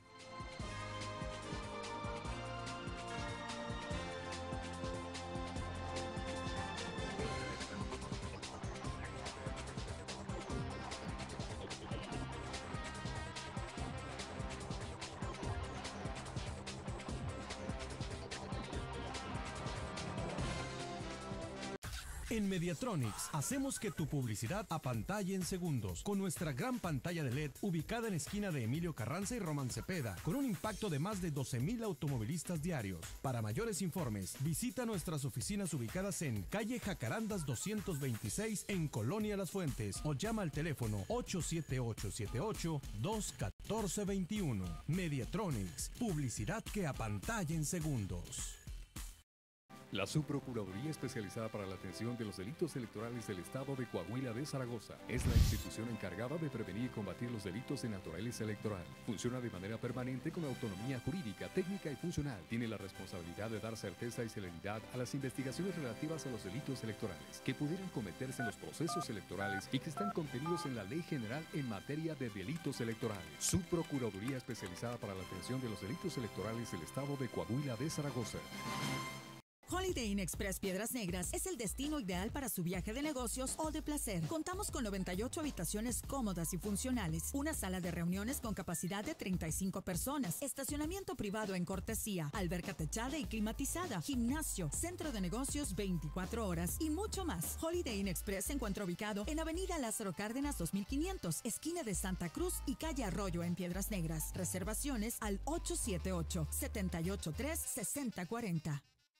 En Mediatronics hacemos que tu publicidad apantalle en segundos con nuestra gran pantalla de L E D ubicada en esquina de Emilio Carranza y Román Cepeda con un impacto de más de doce mil automovilistas diarios. Para mayores informes, visita nuestras oficinas ubicadas en calle Jacarandas doscientos veintiséis en Colonia Las Fuentes o llama al teléfono ocho siete ocho siete ocho, dos uno cuatro dos uno. Mediatronics, publicidad que apantalla en segundos. La Subprocuraduría Especializada para la Atención de los Delitos Electorales del Estado de Coahuila de Zaragoza es la institución encargada de prevenir y combatir los delitos de naturaleza electoral. Funciona de manera permanente con autonomía jurídica, técnica y funcional. Tiene la responsabilidad de dar certeza y celeridad a las investigaciones relativas a los delitos electorales que pudieran cometerse en los procesos electorales y que están contenidos en la Ley General en materia de delitos electorales. Subprocuraduría Especializada para la Atención de los Delitos Electorales del Estado de Coahuila de Zaragoza. Holiday Inn Express Piedras Negras es el destino ideal para su viaje de negocios o de placer. Contamos con noventa y ocho habitaciones cómodas y funcionales, una sala de reuniones con capacidad de treinta y cinco personas, estacionamiento privado en cortesía, alberca techada y climatizada, gimnasio, centro de negocios veinticuatro horas y mucho más. Holiday Inn Express se encuentra ubicado en Avenida Lázaro Cárdenas dos mil quinientos, esquina de Santa Cruz y calle Arroyo en Piedras Negras. Reservaciones al ocho siete ocho, siete ocho tres, seis cero cuatro cero.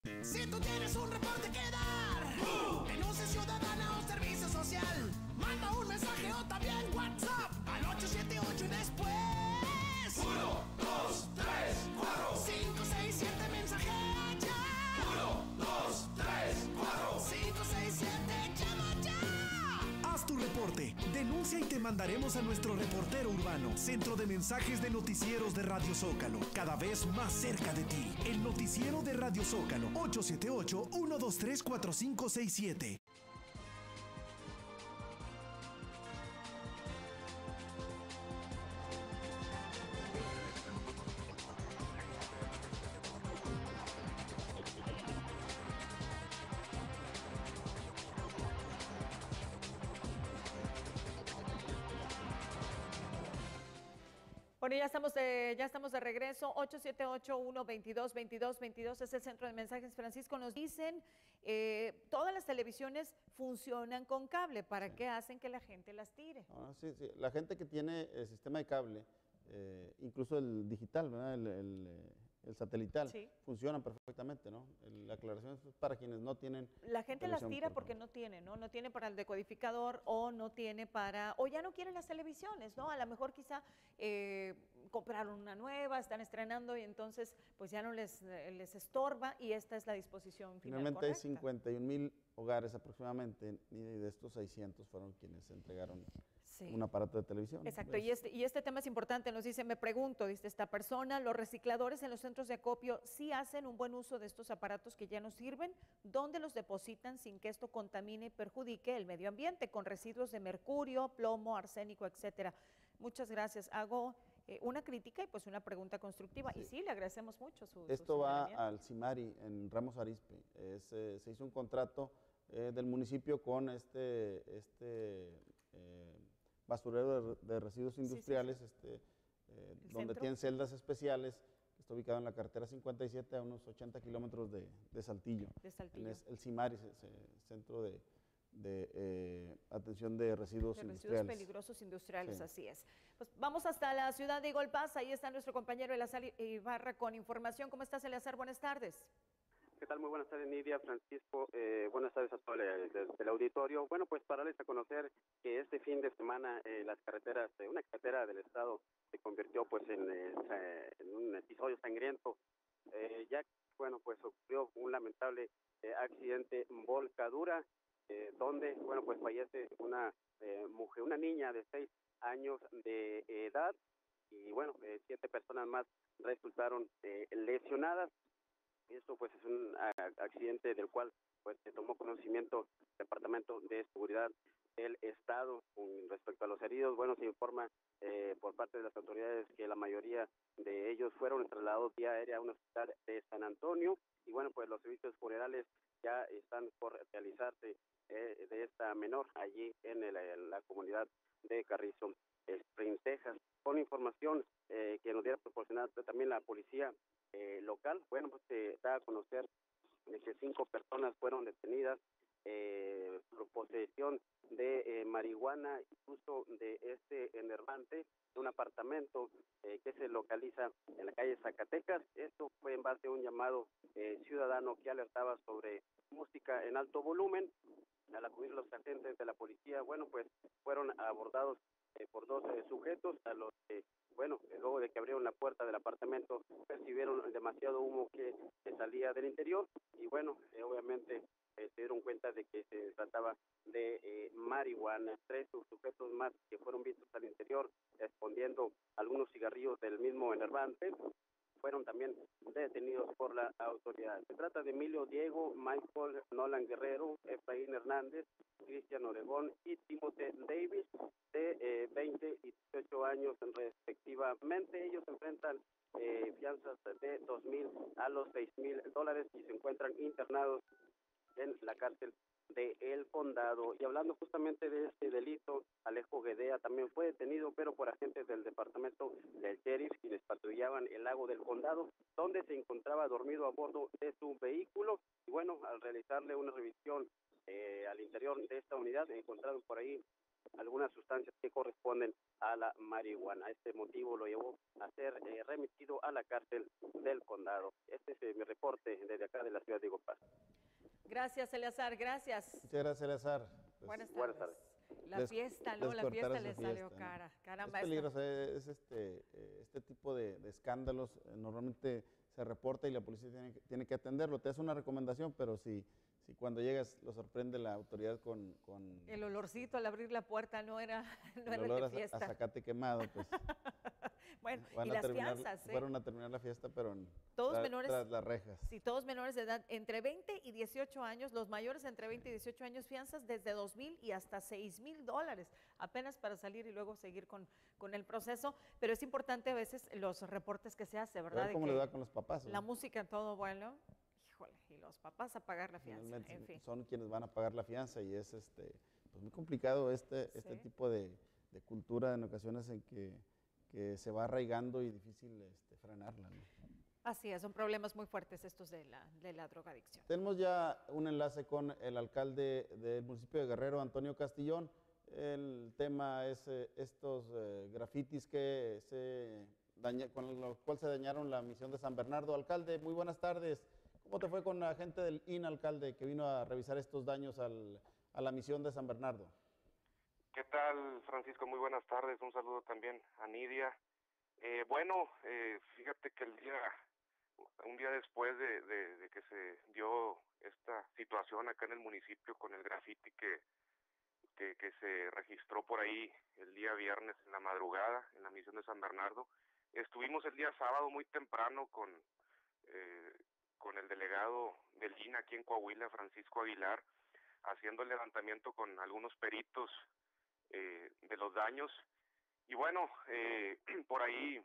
Si tú tienes un reporte que dar, uh, denuncia ciudadana o servicio social, manda un mensaje o también WhatsApp al ocho siete ocho y después uno, dos, tres, cuatro, cinco, seis, siete, mensaje ya. uno, dos, tres, cuatro, cinco, seis, siete, llama ya. Haz tu reporte, denuncia y te mandaremos a nuestro reportero urbano. Centro de mensajes de noticieros de Radio Zócalo, cada vez más cerca de ti. El noticiero de Radio Zócalo, ocho siete ocho, uno dos tres, cuatro cinco seis siete. Bueno, ya estamos de, ya estamos de regreso. ocho siete ocho, uno dos dos, veintidós veintidós es el centro de mensajes. Francisco, nos dicen, eh, todas las televisiones funcionan con cable. ¿Para sí. qué hacen que la gente las tire? Ah, sí, sí. La gente que tiene el sistema de cable, eh, incluso el digital, ¿verdad? El, el, el satelital, sí. funcionan perfectamente, ¿no? La aclaración es para quienes no tienen. La gente las tira por porque no tiene, ¿no? No tiene para el decodificador o no tiene para, o ya no quieren las televisiones, ¿no? A lo mejor quizá eh, compraron una nueva, están estrenando y entonces pues ya no les, les estorba y esta es la disposición final. Finalmente correcta. Hay cincuenta y un mil hogares aproximadamente y de estos seiscientos fueron quienes entregaron sí. un aparato de televisión. Exacto, y este, y este tema es importante, nos dice, me pregunto, dice esta persona, ¿los recicladores en los centros de acopio sí hacen un buen uso de estos aparatos que ya no sirven? ¿Dónde los depositan sin que esto contamine y perjudique el medio ambiente con residuos de mercurio, plomo, arsénico, etcétera? Muchas gracias. Hago eh, una crítica y pues una pregunta constructiva. Sí. Y sí, le agradecemos mucho su Esto su va al CIMARI en Ramos Arizpe. Es, eh, se hizo un contrato eh, del municipio con este, este eh, basurero de, de residuos industriales, sí, sí, sí. Este, eh, donde centro? tienen celdas especiales. Está ubicado en la carretera cincuenta y siete a unos ochenta kilómetros de, de Saltillo. De Saltillo. Es el CIMARI, es, es, Centro de, de eh, Atención de Residuos de Industriales. Residuos peligrosos industriales, sí. Así es. Pues vamos hasta la ciudad de Igolpaz, ahí está nuestro compañero Eleazar Ibarra con información. ¿Cómo estás, Eleazar? Buenas tardes. ¿Qué tal? Muy buenas tardes, Nidia, Francisco. Eh, buenas tardes a todo el, el, el auditorio. Bueno, pues para darles a conocer que este fin de semana eh, las carreteras, eh, una carretera del estado se convirtió pues en, eh, en un episodio sangriento. Eh, ya, bueno, pues ocurrió un lamentable eh, accidente, volcadura, eh, donde, bueno, pues fallece una eh, mujer, una niña de seis años de edad y, bueno, eh, siete personas más resultaron eh, lesionadas. Esto pues es un uh, accidente del cual pues se tomó conocimiento el Departamento de Seguridad del Estado. Con respecto a los heridos, bueno, se informa eh, por parte de las autoridades que la mayoría de ellos fueron trasladados vía aérea a un hospital de San Antonio y bueno, pues los servicios funerales ya están por realizarse eh, de esta menor allí en, el, en la comunidad de Carrizo Springs, Texas. Con información eh, que nos diera proporcionada también la policía Eh, local, bueno, pues se da a conocer de que cinco personas fueron detenidas eh, por posesión de eh, marihuana y uso de este enervante de un apartamento eh, que se localiza en la calle Zacatecas. Esto fue en base a un llamado eh, ciudadano que alertaba sobre música en alto volumen. Al acudir los agentes de la policía, bueno, pues fueron abordados eh, por dos eh, sujetos a los que eh, bueno, luego de que abrieron la puerta del apartamento, percibieron demasiado humo que, que salía del interior y bueno, eh, obviamente eh, se dieron cuenta de que se trataba de eh, marihuana. Tres sujetos más que fueron vistos al interior escondiendo algunos cigarrillos del mismo enervante fueron también detenidos por la autoridad. Se trata de Emilio Diego, Michael Nolan Guerrero, Efraín Hernández, Cristian Oregón y Timothy Davis, de eh, veinte y dieciocho años respectivamente. Ellos enfrentan eh, fianzas de dos mil a los seis mil dólares y se encuentran internados en la cárcel de El Condado. Y hablando justamente de este delito, Alejo Guedea también fue detenido, pero por agentes del departamento del sheriff, quienes patrullaban el lago del Condado, donde se encontraba dormido a bordo de su vehículo. Y bueno, al realizarle una revisión eh, al interior de esta unidad, encontraron por ahí algunas sustancias que corresponden a la marihuana. Este motivo lo llevó a ser eh, remitido a la cárcel del condado. Este es eh, mi reporte desde acá de la ciudad de Iguapaz. Gracias, Eleazar, gracias. Muchas gracias, Eleazar. Pues, Buenas tardes. Buenas tardes. La Les, fiesta, ¿no? les La fiesta cortaron le su salió fiesta, cara. ¿no? Caramba, es esta- peligroso, es este, eh, este tipo de, de escándalos, eh, normalmente se reporta y la policía tiene, que- tiene que atenderlo. Te hace una recomendación, pero si, si cuando llegas lo sorprende la autoridad con, con El olorcito al abrir la puerta no era, no el era el olor de a, fiesta. a zacate quemado, pues Bueno, van y a las terminar, fianzas, ¿eh? fueron a terminar la fiesta, pero en- Todos tra- menores, tras las rejas. sí, todos menores de edad, entre veinte y dieciocho años, los mayores entre veinte y dieciocho años, fianzas desde dos mil y hasta seis mil dólares, apenas para salir y luego seguir con, con el proceso, pero es importante a veces los reportes que se hace, A ¿verdad? ver De cómo que le va con los papás. la ¿no? música, todo bueno, híjole, y los papás a pagar la fianza, Finalmente en fin. son quienes van a pagar la fianza y es este pues muy complicado este, este Sí. tipo de, de cultura en ocasiones en que, que se va arraigando y difícil este, frenarla. ¿no? Así es, son problemas muy fuertes estos de la, de la drogadicción. Tenemos ya un enlace con el alcalde del municipio de Guerrero, Antonio Castillón. El tema es eh, estos eh, grafitis que se daña, con los cuales se dañaron la misión de San Bernardo. Alcalde, muy buenas tardes. ¿Cómo te fue con la gente del I N, alcalde, que vino a revisar estos daños al, a la misión de San Bernardo? ¿Qué tal, Francisco? Muy buenas tardes. Un saludo también a Nidia. Eh, bueno, eh, fíjate que el día, un día después de, de, de que se dio esta situación acá en el municipio con el grafiti que, que, que se registró por ahí el día viernes en la madrugada en la misión de San Bernardo, estuvimos el día sábado muy temprano con, eh, con el delegado del I N aquí en Coahuila, Francisco Aguilar, haciendo el levantamiento con algunos peritos eh, de los daños. Y bueno, eh, por ahí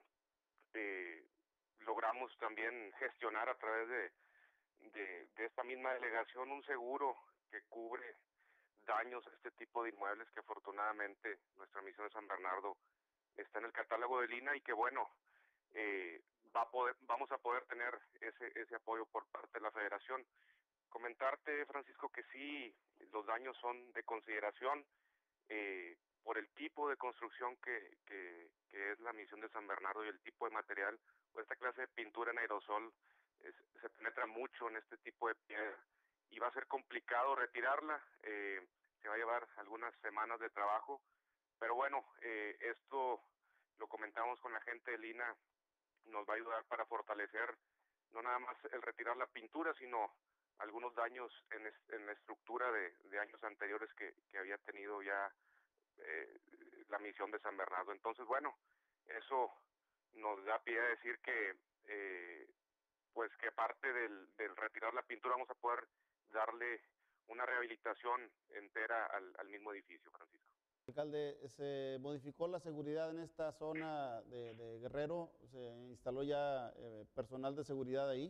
eh, logramos también gestionar a través de, de, de esta misma delegación un seguro que cubre daños a este tipo de inmuebles, que afortunadamente nuestra misión de San Bernardo está en el catálogo del I N A y que bueno, eh, va a poder, vamos a poder tener ese, ese apoyo por parte de la federación. Comentarte, Francisco, que sí, los daños son de consideración eh, por el tipo de construcción que, que, que es la misión de San Bernardo y el tipo de material, o esta clase de pintura en aerosol es, se penetra mucho en este tipo de piedra y va a ser complicado retirarla, eh, se va a llevar algunas semanas de trabajo, pero bueno, eh, esto lo comentamos con la gente del I N A, nos va a ayudar para fortalecer no nada más el retirar la pintura, sino algunos daños en, es, en la estructura de, de años anteriores que, que había tenido ya eh, la misión de San Bernardo. Entonces, bueno, eso nos da pie a decir que eh, pues que aparte del, del retirar la pintura vamos a poder darle una rehabilitación entera al, al mismo edificio, Francisco. Alcalde, ¿se modificó la seguridad en esta zona de, de Guerrero? ¿Se instaló ya eh, personal de seguridad ahí?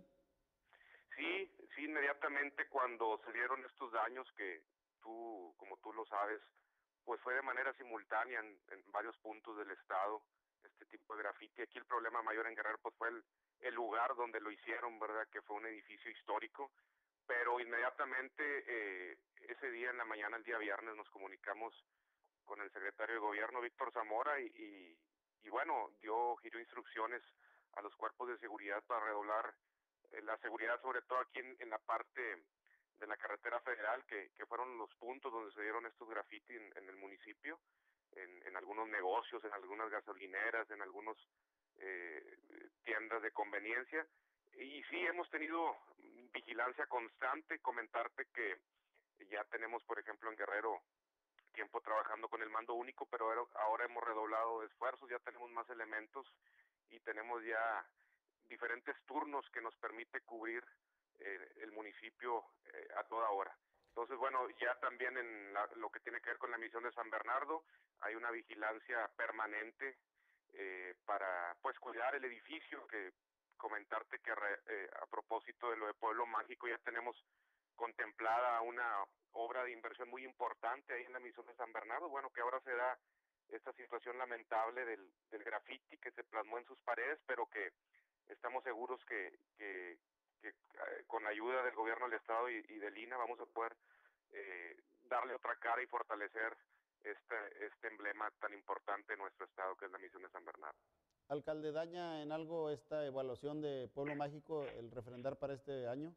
Sí, sí, inmediatamente cuando se dieron estos daños que tú, como tú lo sabes, pues fue de manera simultánea en, en varios puntos del estado, este tipo de grafiti. Aquí el problema mayor en Guerrero pues fue el, el lugar donde lo hicieron, ¿verdad? Que fue un edificio histórico, pero inmediatamente eh, ese día en la mañana, el día viernes, nos comunicamos con el secretario de Gobierno, Víctor Zamora, y, y, y bueno, dio, giró instrucciones a los cuerpos de seguridad para redoblar eh, la seguridad, sobre todo aquí en, en la parte de la carretera federal, que, que fueron los puntos donde se dieron estos graffiti en, en el municipio, en, en algunos negocios, en algunas gasolineras, en algunas eh, tiendas de conveniencia. Y sí, hemos tenido vigilancia constante. Comentarte que ya tenemos, por ejemplo, en Guerrero, tiempo trabajando con el mando único, pero ahora hemos redoblado esfuerzos, ya tenemos más elementos y tenemos ya diferentes turnos que nos permite cubrir eh, el municipio eh, a toda hora. Entonces, bueno, ya también en la, lo que tiene que ver con la misión de San Bernardo, hay una vigilancia permanente eh, para pues cuidar el edificio, que comentarte que re, eh, a propósito de lo de Pueblo Mágico ya tenemos contemplada una obra de inversión muy importante ahí en la misión de San Bernardo, bueno, que ahora se da esta situación lamentable del, del grafiti que se plasmó en sus paredes, pero que estamos seguros que, que, que eh, con ayuda del gobierno del estado y, y del I N A vamos a poder eh, darle otra cara y fortalecer este, este emblema tan importante en nuestro estado, que es la misión de San Bernardo. Alcalde, ¿daña en algo esta evaluación de Pueblo Mágico el refrendar para este año?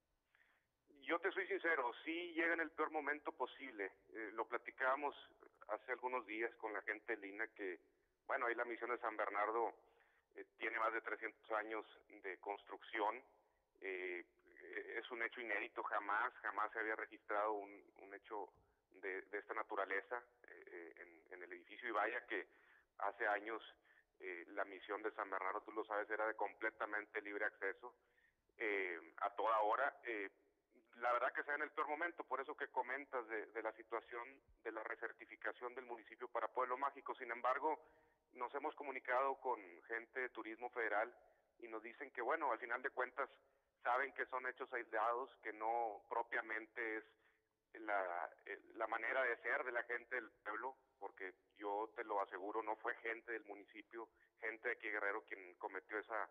Yo te soy sincero, sí llega en el peor momento posible. Eh, lo platicábamos hace algunos días con la gente de Lina que, bueno, ahí la misión de San Bernardo eh, tiene más de trescientos años de construcción. Eh, es un hecho inédito, jamás, jamás se había registrado un, un hecho de, de esta naturaleza eh, en, en el edificio. Y vaya que hace años eh, la misión de San Bernardo, tú lo sabes, era de completamente libre acceso eh, a toda hora. Eh, La verdad que sea en el peor momento, por eso que comentas de, de la situación de la recertificación del municipio para Pueblo Mágico. Sin embargo, nos hemos comunicado con gente de Turismo Federal y nos dicen que, bueno, al final de cuentas, saben que son hechos aislados, que no propiamente es la, la manera de ser de la gente del pueblo, porque yo te lo aseguro, no fue gente del municipio, gente de aquí Guerrero quien cometió esa,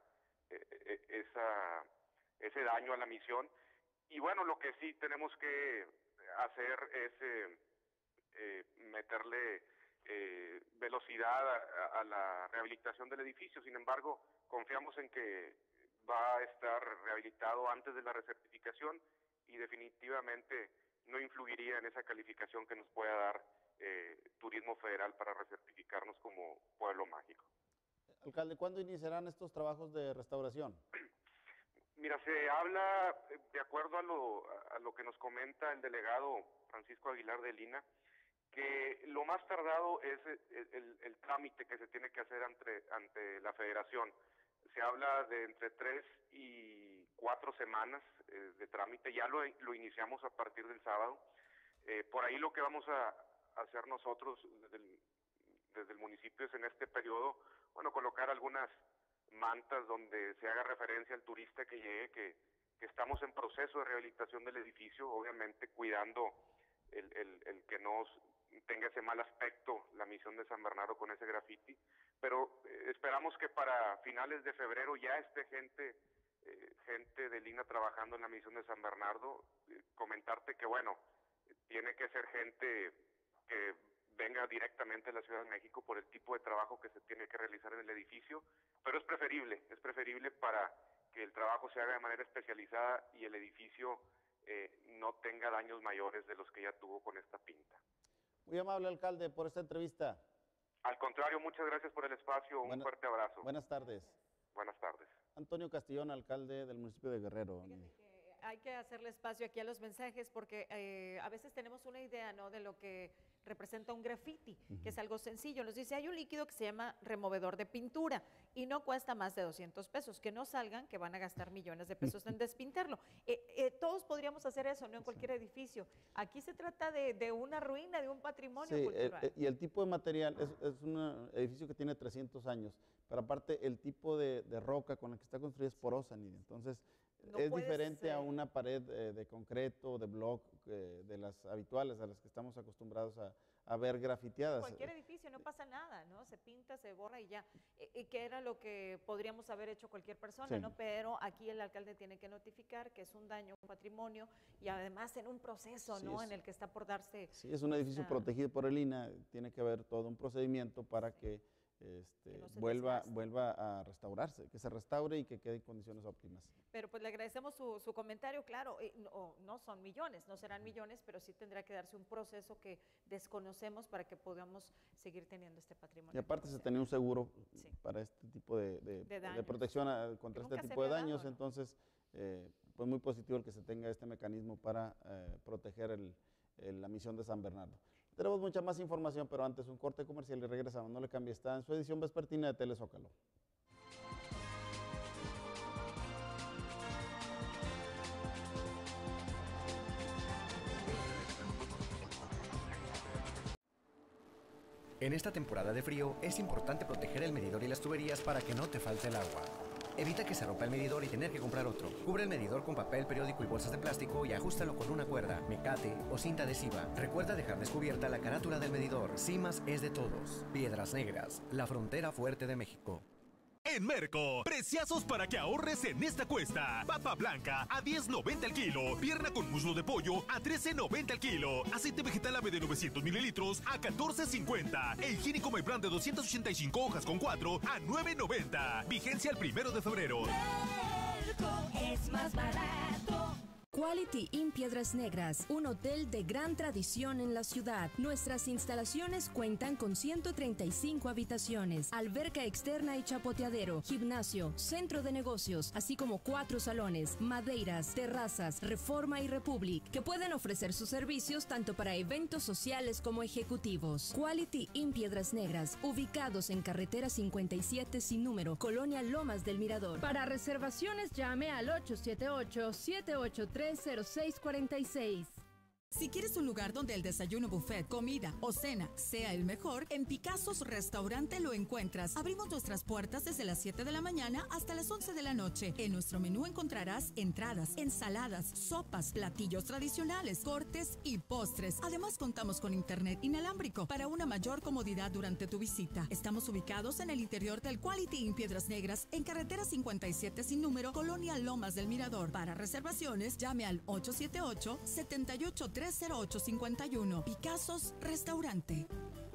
esa, ese daño a la misión. Y bueno, lo que sí tenemos que hacer es eh, eh, meterle eh, velocidad a, a la rehabilitación del edificio. Sin embargo, confiamos en que va a estar rehabilitado antes de la recertificación y definitivamente no influiría en esa calificación que nos pueda dar eh, Turismo Federal para recertificarnos como pueblo mágico. Alcalde, ¿cuándo iniciarán estos trabajos de restauración? Mira, se habla, de acuerdo a lo, a lo que nos comenta el delegado Francisco Aguilar de Lina, que lo más tardado es el, el, el trámite que se tiene que hacer ante, ante la federación. Se habla de entre tres y cuatro semanas eh, de trámite, ya lo, lo iniciamos a partir del sábado. Eh, por ahí lo que vamos a hacer nosotros desde el, desde el municipio es en este periodo, bueno, colocar algunas mantas donde se haga referencia al turista que llegue, que, que estamos en proceso de rehabilitación del edificio, obviamente cuidando el, el, el que no tenga ese mal aspecto la misión de San Bernardo con ese graffiti, pero eh, esperamos que para finales de febrero ya esté gente, eh, gente de Lina trabajando en la misión de San Bernardo. Eh, comentarte que bueno, tiene que ser gente que venga directamente de la Ciudad de México por el tipo de trabajo que se tiene que realizar en el edificio, pero es preferible, es preferible para que el trabajo se haga de manera especializada y el edificio eh, no tenga daños mayores de los que ya tuvo con esta pinta. Muy amable, alcalde, por esta entrevista. Al contrario, muchas gracias por el espacio, un Buena, fuerte abrazo. Buenas tardes. Buenas tardes. Antonio Castillón, alcalde del municipio de Guerrero. Hay que hacerle espacio aquí a los mensajes porque eh, a veces tenemos una idea, ¿no?, de lo que representa un graffiti, uh-huh. que es algo sencillo. Nos dice, hay un líquido que se llama removedor de pintura y no cuesta más de doscientos pesos. Que no salgan, que van a gastar millones de pesos en despintarlo. Eh, eh, todos podríamos hacer eso, ¿no?, en cualquier edificio. Aquí se trata de, de una ruina, de un patrimonio sí, cultural. El, y el tipo de material, es, es un edificio que tiene trescientos años, pero aparte el tipo de, de roca con la que está construida es porosa, Nidia. Entonces, no es diferente ser. a una pared eh, de concreto, de block, eh, de las habituales a las que estamos acostumbrados a, a ver grafiteadas. En cualquier edificio no pasa nada, ¿no? Se pinta, se borra y ya. Y, y que era lo que podríamos haber hecho cualquier persona, sí. ¿no? Pero aquí el alcalde tiene que notificar que es un daño, un patrimonio y además en un proceso, sí, ¿no? Es, en el que está por darse. Sí, es un edificio esta... protegido por el I N A, tiene que haber todo un procedimiento para sí. que Este, que no vuelva, vuelva a restaurarse, que se restaure y que quede en condiciones óptimas. Pero pues le agradecemos su, su comentario, claro, eh, no, no son millones, no serán millones, pero sí tendrá que darse un proceso que desconocemos para que podamos seguir teniendo este patrimonio. Y aparte se tenía un seguro sí. para este tipo de, de, de, de protección a, contra este tipo de daños, dado, ¿no? Entonces eh, pues muy positivo el que se tenga este mecanismo para eh, proteger el, el, la misión de San Bernardo. Tenemos mucha más información, pero antes un corte comercial y regresamos. No le cambie, está en su edición vespertina de Telezócalo. En esta temporada de frío es importante proteger el medidor y las tuberías para que no te falte el agua. Evita que se rompa el medidor y tener que comprar otro. Cubre el medidor con papel periódico y bolsas de plástico y ajústalo con una cuerda, mecate o cinta adhesiva. Recuerda dejar descubierta la carátula del medidor. CIMAS es de todos. Piedras Negras, la frontera fuerte de México. En Merco, preciazos para que ahorres en esta cuesta. Papa blanca a diez noventa el kilo. Pierna con muslo de pollo a trece noventa el kilo. Aceite vegetal ave de novecientos mililitros a catorce cincuenta. E higiénico Maybran de doscientas ochenta y cinco hojas con cuatro a nueve noventa. Vigencia el primero de febrero. Merco es más barato. Quality Inn Piedras Negras, un hotel de gran tradición en la ciudad. Nuestras instalaciones cuentan con ciento treinta y cinco habitaciones, alberca externa y chapoteadero, gimnasio, centro de negocios, así como cuatro salones, madeiras, terrazas, Reforma y Republic, que pueden ofrecer sus servicios tanto para eventos sociales como ejecutivos. Quality Inn Piedras Negras, ubicados en carretera cincuenta y siete sin número, Colonia Lomas del Mirador. Para reservaciones llame al ocho siete ocho, siete ocho tres, cero seis cuatro seis. Si quieres un lugar donde el desayuno buffet, comida o cena sea el mejor, en Picasso's Restaurante lo encuentras. Abrimos nuestras puertas desde las siete de la mañana hasta las once de la noche. En nuestro menú encontrarás entradas, ensaladas, sopas, platillos tradicionales, cortes y postres. Además, contamos con internet inalámbrico para una mayor comodidad durante tu visita. Estamos ubicados en el interior del Quality Inn Piedras Negras, en carretera cincuenta y siete sin número, Colonia Lomas del Mirador. Para reservaciones, llame al ocho siete ocho, siete ocho tres cero ocho cinco uno. Picasso's Restaurante.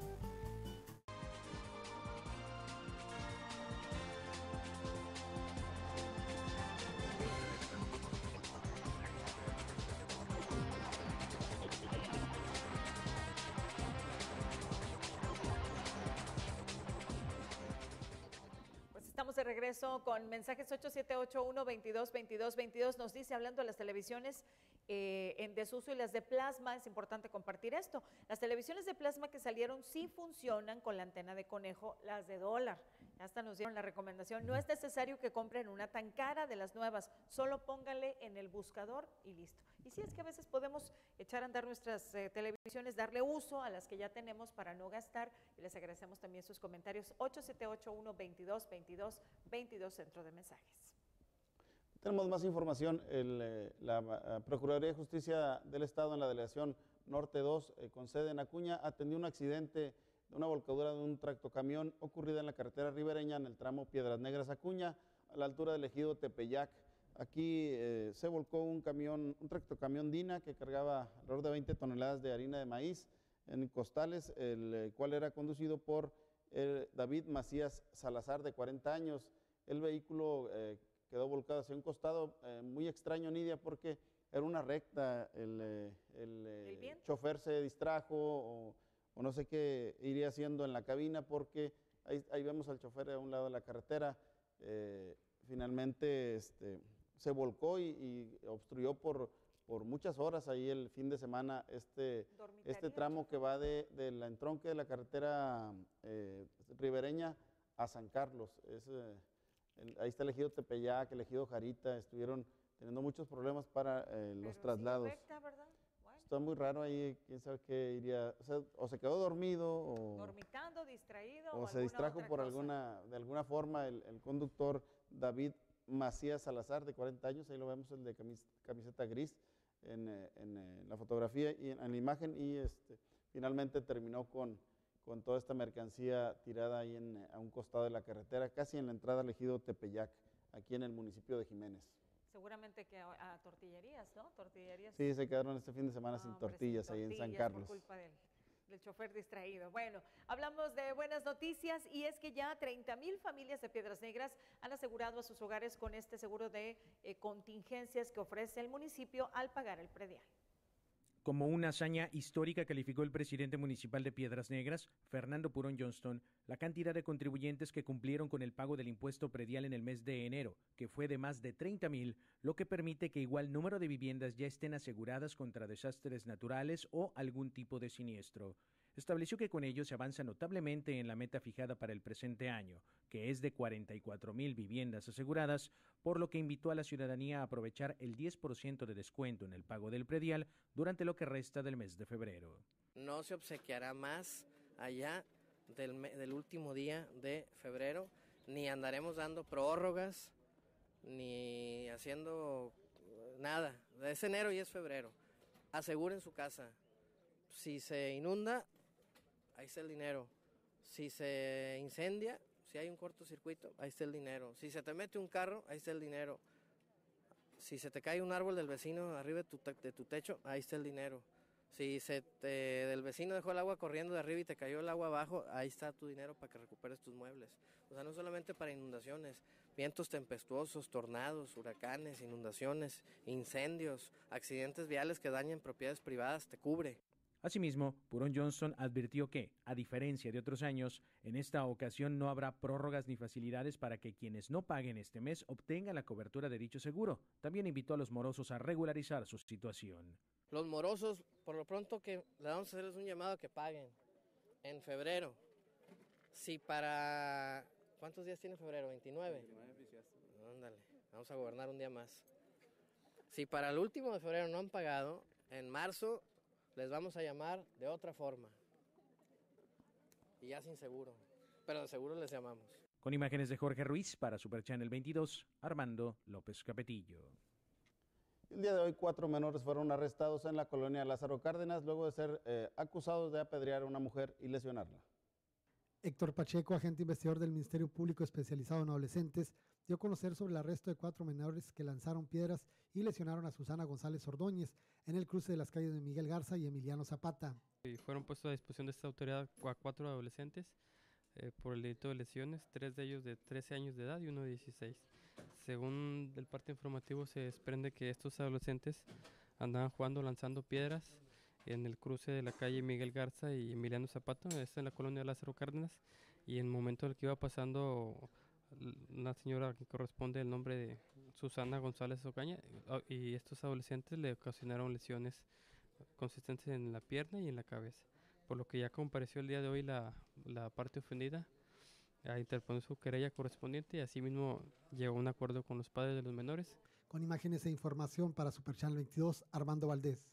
Estamos de regreso con mensajes ocho siete ocho, uno veintidós, veintidós veintidós. Nos dice, hablando de las televisiones eh, en desuso y las de plasma, es importante compartir esto. Las televisiones de plasma que salieron sí funcionan con la antena de conejo, las de dólar. Hasta nos dieron la recomendación. No es necesario que compren una tan cara de las nuevas, solo pónganle en el buscador y listo. Y sí, es que a veces podemos echar a andar nuestras eh, televisiones, darle uso a las que ya tenemos para no gastar, y les agradecemos también sus comentarios. ocho siete ocho, uno veintidós, veintidós veintidós, centro de mensajes. Tenemos más información. El, eh, la, la Procuraduría de Justicia del Estado en la Delegación Norte dos, eh, con sede en Acuña, atendió un accidente de una volcadura de un tractocamión ocurrida en la carretera ribereña en el tramo Piedras Negras Acuña, a la altura del ejido Tepeyac. Aquí eh, se volcó un camión, un tractocamión Dina que cargaba alrededor de veinte toneladas de harina de maíz en costales, el eh, cual era conducido por eh, David Macías Salazar, de cuarenta años. El vehículo eh, quedó volcado hacia un costado, eh, muy extraño, Nidia, porque era una recta, el, eh, el, eh, el chofer se distrajo o, o no sé qué iría haciendo en la cabina, porque ahí, ahí vemos al chofer a un lado de la carretera. Eh, finalmente este, se volcó y, y obstruyó por, por muchas horas ahí el fin de semana este, este tramo que va de, de la entronque de la carretera eh, ribereña a San Carlos. Es, eh, el, ahí está el ejido Tepeyac, el ejido Jarita, estuvieron teniendo muchos problemas para eh, los Pero traslados. sí afecta, ¿verdad? Bueno. Está muy raro ahí, quién sabe qué iría, o, sea, o se quedó dormido o, dormitando, distraído, o o se distrajo por cosa. alguna, de alguna forma el, el conductor David Macías Salazar, de cuarenta años, ahí lo vemos, el de camis, camiseta gris en, en, en la fotografía y en, en la imagen, y este, finalmente terminó con, con toda esta mercancía tirada ahí en, a un costado de la carretera, casi en la entrada al ejido Tepeyac, aquí en el municipio de Jiménez. Seguramente que a, a tortillerías, ¿no? Tortillerías. Sí, se quedaron este fin de semana no, sin, hombre, tortillas sin ahí tortillas en San Carlos. Por culpa del, del chofer distraído. Bueno, hablamos de buenas noticias, y es que ya treinta mil familias de Piedras Negras han asegurado a sus hogares con este seguro de eh, contingencias que ofrece el municipio al pagar el predial. Como una hazaña histórica, calificó el presidente municipal de Piedras Negras, Fernando Purón Johnston, la cantidad de contribuyentes que cumplieron con el pago del impuesto predial en el mes de enero, que fue de más de treinta mil, lo que permite que igual número de viviendas ya estén aseguradas contra desastres naturales o algún tipo de siniestro. Estableció que con ello se avanza notablemente en la meta fijada para el presente año, que es de cuarenta y cuatro mil viviendas aseguradas, por lo que invitó a la ciudadanía a aprovechar el diez por ciento de descuento en el pago del predial durante lo que resta del mes de febrero. No se obsequiará más allá del, me, del último día de febrero, ni andaremos dando prórrogas, ni haciendo nada. Es enero y es febrero. Aseguren su casa. Si se inunda, ahí está el dinero. Si se incendia, Si hay un cortocircuito, ahí está el dinero. Si se te mete un carro, ahí está el dinero. Si se te cae un árbol del vecino arriba de tu, de tu techo, ahí está el dinero. Si se te, del vecino dejó el agua corriendo de arriba y te cayó el agua abajo, ahí está tu dinero para que recuperes tus muebles. O sea, no solamente para inundaciones, vientos tempestuosos, tornados, huracanes, inundaciones, incendios, accidentes viales que dañen propiedades privadas, te cubre. Asimismo, Purón Johnson advirtió que, a diferencia de otros años, en esta ocasión no habrá prórrogas ni facilidades para que quienes no paguen este mes obtengan la cobertura de dicho seguro. También invitó a los morosos a regularizar su situación. Los morosos, por lo pronto que le vamos a hacerles un llamado a que paguen en febrero. Si para... ¿Cuántos días tiene febrero? ¿veintinueve? veintinueve, ándale, vamos a gobernar un día más. Si para el último de febrero no han pagado, en marzo les vamos a llamar de otra forma. Y ya sin seguro, pero de seguro les llamamos. Con imágenes de Jorge Ruiz para Super Channel veintidós, Armando López Capetillo. El día de hoy, cuatro menores fueron arrestados en la colonia Lázaro Cárdenas luego de ser eh, acusados de apedrear a una mujer y lesionarla. Héctor Pacheco, agente investigador del Ministerio Público especializado en adolescentes, dio a conocer sobre el arresto de cuatro menores que lanzaron piedras y lesionaron a Susana González Ordóñez en el cruce de las calles de Miguel Garza y Emiliano Zapata. Y fueron puestos a disposición de esta autoridad a cuatro adolescentes eh, por el delito de lesiones, tres de ellos de trece años de edad y uno de dieciséis. Según el parte informativo se desprende que estos adolescentes andaban jugando lanzando piedras en el cruce de la calle Miguel Garza y Emiliano Zapata, está en la colonia Lázaro Cárdenas, y en el momento en el que iba pasando una señora que corresponde el nombre de Susana González Ocaña, y estos adolescentes le ocasionaron lesiones consistentes en la pierna y en la cabeza, por lo que ya compareció el día de hoy la, la parte ofendida a interponer su querella correspondiente y asimismo llegó a un acuerdo con los padres de los menores. Con imágenes e información para Super Channel veintidós, Armando Valdés.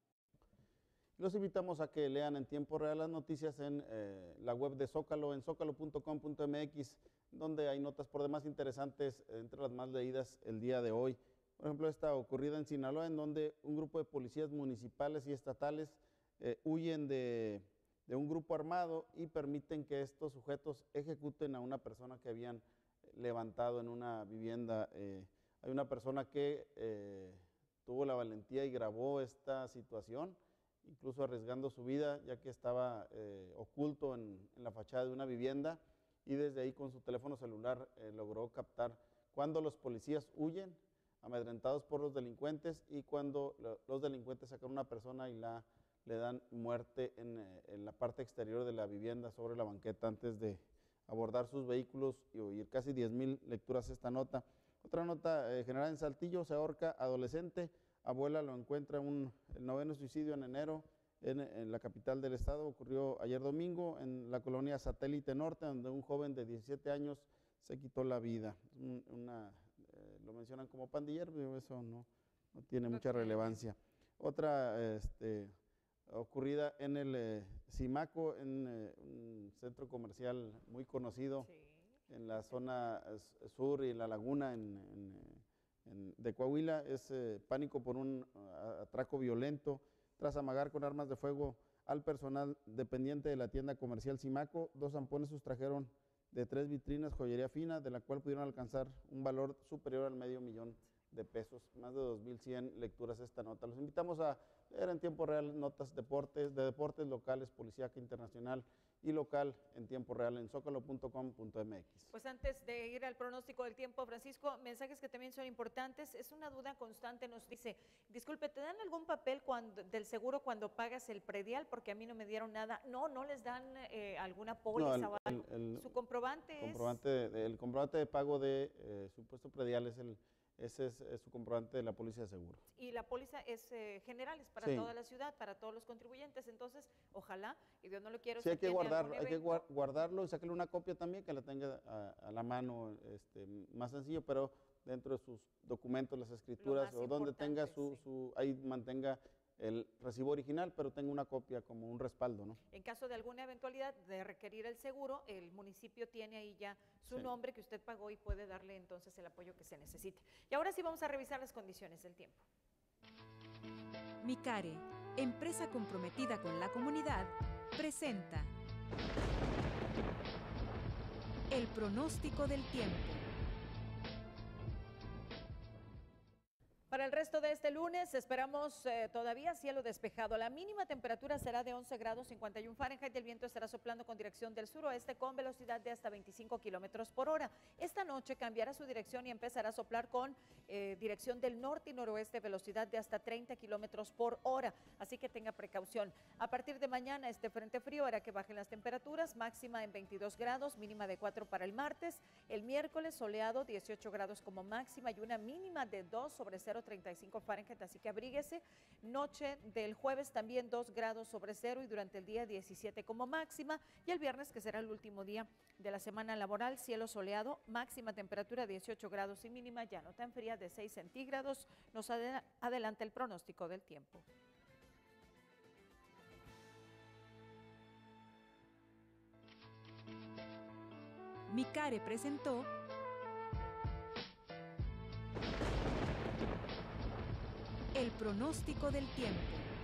Los invitamos a que lean en tiempo real las noticias en eh, la web de Zócalo, en zócalo punto com punto m x, donde hay notas por demás interesantes, entre las más leídas el día de hoy. Por ejemplo, esta ocurrida en Sinaloa, en donde un grupo de policías municipales y estatales eh, huyen de, de un grupo armado y permiten que estos sujetos ejecuten a una persona que habían levantado en una vivienda. Eh, hay una persona que eh, tuvo la valentía y grabó esta situación, incluso arriesgando su vida, ya que estaba eh, oculto en, en la fachada de una vivienda, y desde ahí con su teléfono celular eh, logró captar cuando los policías huyen, amedrentados por los delincuentes, y cuando lo, los delincuentes sacan a una persona y la, le dan muerte en, eh, en la parte exterior de la vivienda, sobre la banqueta, antes de abordar sus vehículos y huir. Casi diez mil lecturas esta nota. Otra nota eh, general en Saltillo: se ahorca adolescente. Abuela lo encuentra, un, el noveno suicidio en enero en, en la capital del estado. Ocurrió ayer domingo en la colonia Satélite Norte, donde un joven de diecisiete años se quitó la vida. Un, una, eh, lo mencionan como pandillero, pero eso no, no tiene mucha relevancia. Otra este, ocurrida en el eh, Simaco, en eh, un centro comercial muy conocido, sí, en la zona sur y en la laguna, en, en En, de Coahuila. Es eh, pánico por un uh, atraco violento. Tras amagar con armas de fuego al personal dependiente de la tienda comercial Simaco, dos zampones sustrajeron de tres vitrinas joyería fina, de la cual pudieron alcanzar un valor superior al medio millón de pesos. Más de dos mil cien lecturas esta nota. Los invitamos a leer en tiempo real notas deportes, de deportes locales, policíaca internacional y local en tiempo real en zócalo punto com punto m x. Pues antes de ir al pronóstico del tiempo, Francisco, mensajes que también son importantes. Es una duda constante, nos dice, disculpe, ¿te dan algún papel cuando, del seguro cuando pagas el predial? Porque a mí no me dieron nada. No, no les dan eh, alguna póliza no, o algo. El, el, Su comprobante, comprobante es... De, el comprobante de pago de eh, supuesto predial es el... Ese es, es su comprobante de la póliza de seguro. Y la póliza es eh, general, es para sí, toda la ciudad, para todos los contribuyentes. Entonces, ojalá, y Dios no lo quiera. Sí, hay que, guardarlo, hay que guardarlo y sacarle una copia también, que la tenga a, a la mano, este, más sencillo, pero dentro de sus documentos, las escrituras, o donde tenga su, su, ahí mantenga el recibo original, pero tenga una copia como un respaldo, ¿no? En caso de alguna eventualidad de requerir el seguro, el municipio tiene ahí ya su sí. nombre que usted pagó y puede darle entonces el apoyo que se necesite. Y ahora sí vamos a revisar las condiciones del tiempo. Micare, empresa comprometida con la comunidad, presenta El pronóstico del tiempo. Para el resto de este lunes esperamos eh, todavía cielo despejado. La mínima temperatura será de once grados cincuenta y uno Fahrenheit y el viento estará soplando con dirección del suroeste con velocidad de hasta veinticinco kilómetros por hora. Esta noche cambiará su dirección y empezará a soplar con eh, dirección del norte y noroeste, velocidad de hasta treinta kilómetros por hora. Así que tenga precaución. A partir de mañana este frente frío hará que bajen las temperaturas, máxima en veintidós grados, mínima de cuatro para el martes. El miércoles soleado, dieciocho grados como máxima y una mínima de dos sobre cero treinta y cinco Fahrenheit, así que abríguese. Noche del jueves también dos grados sobre cero y durante el día diecisiete como máxima. Y el viernes, que será el último día de la semana laboral, cielo soleado, máxima temperatura dieciocho grados y mínima ya no tan fría de seis centígrados. Nos adel- adelanta el pronóstico del tiempo. Micare presentó el pronóstico del tiempo.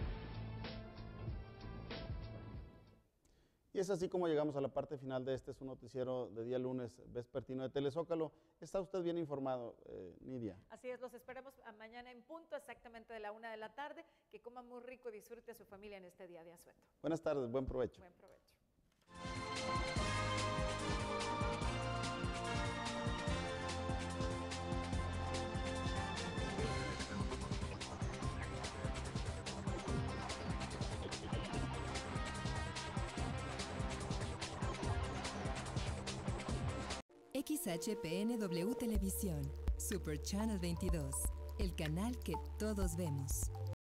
Y es así como llegamos a la parte final de este su noticiero de día lunes vespertino de Telezócalo. Está usted bien informado, eh, Nidia. Así es, los esperamos a mañana en punto exactamente de la una de la tarde. Que coma muy rico y disfrute a su familia en este día de asueto. Buenas tardes, buen provecho. Buen provecho. X H P N W Televisión, Super Channel veintidós, el canal que todos vemos.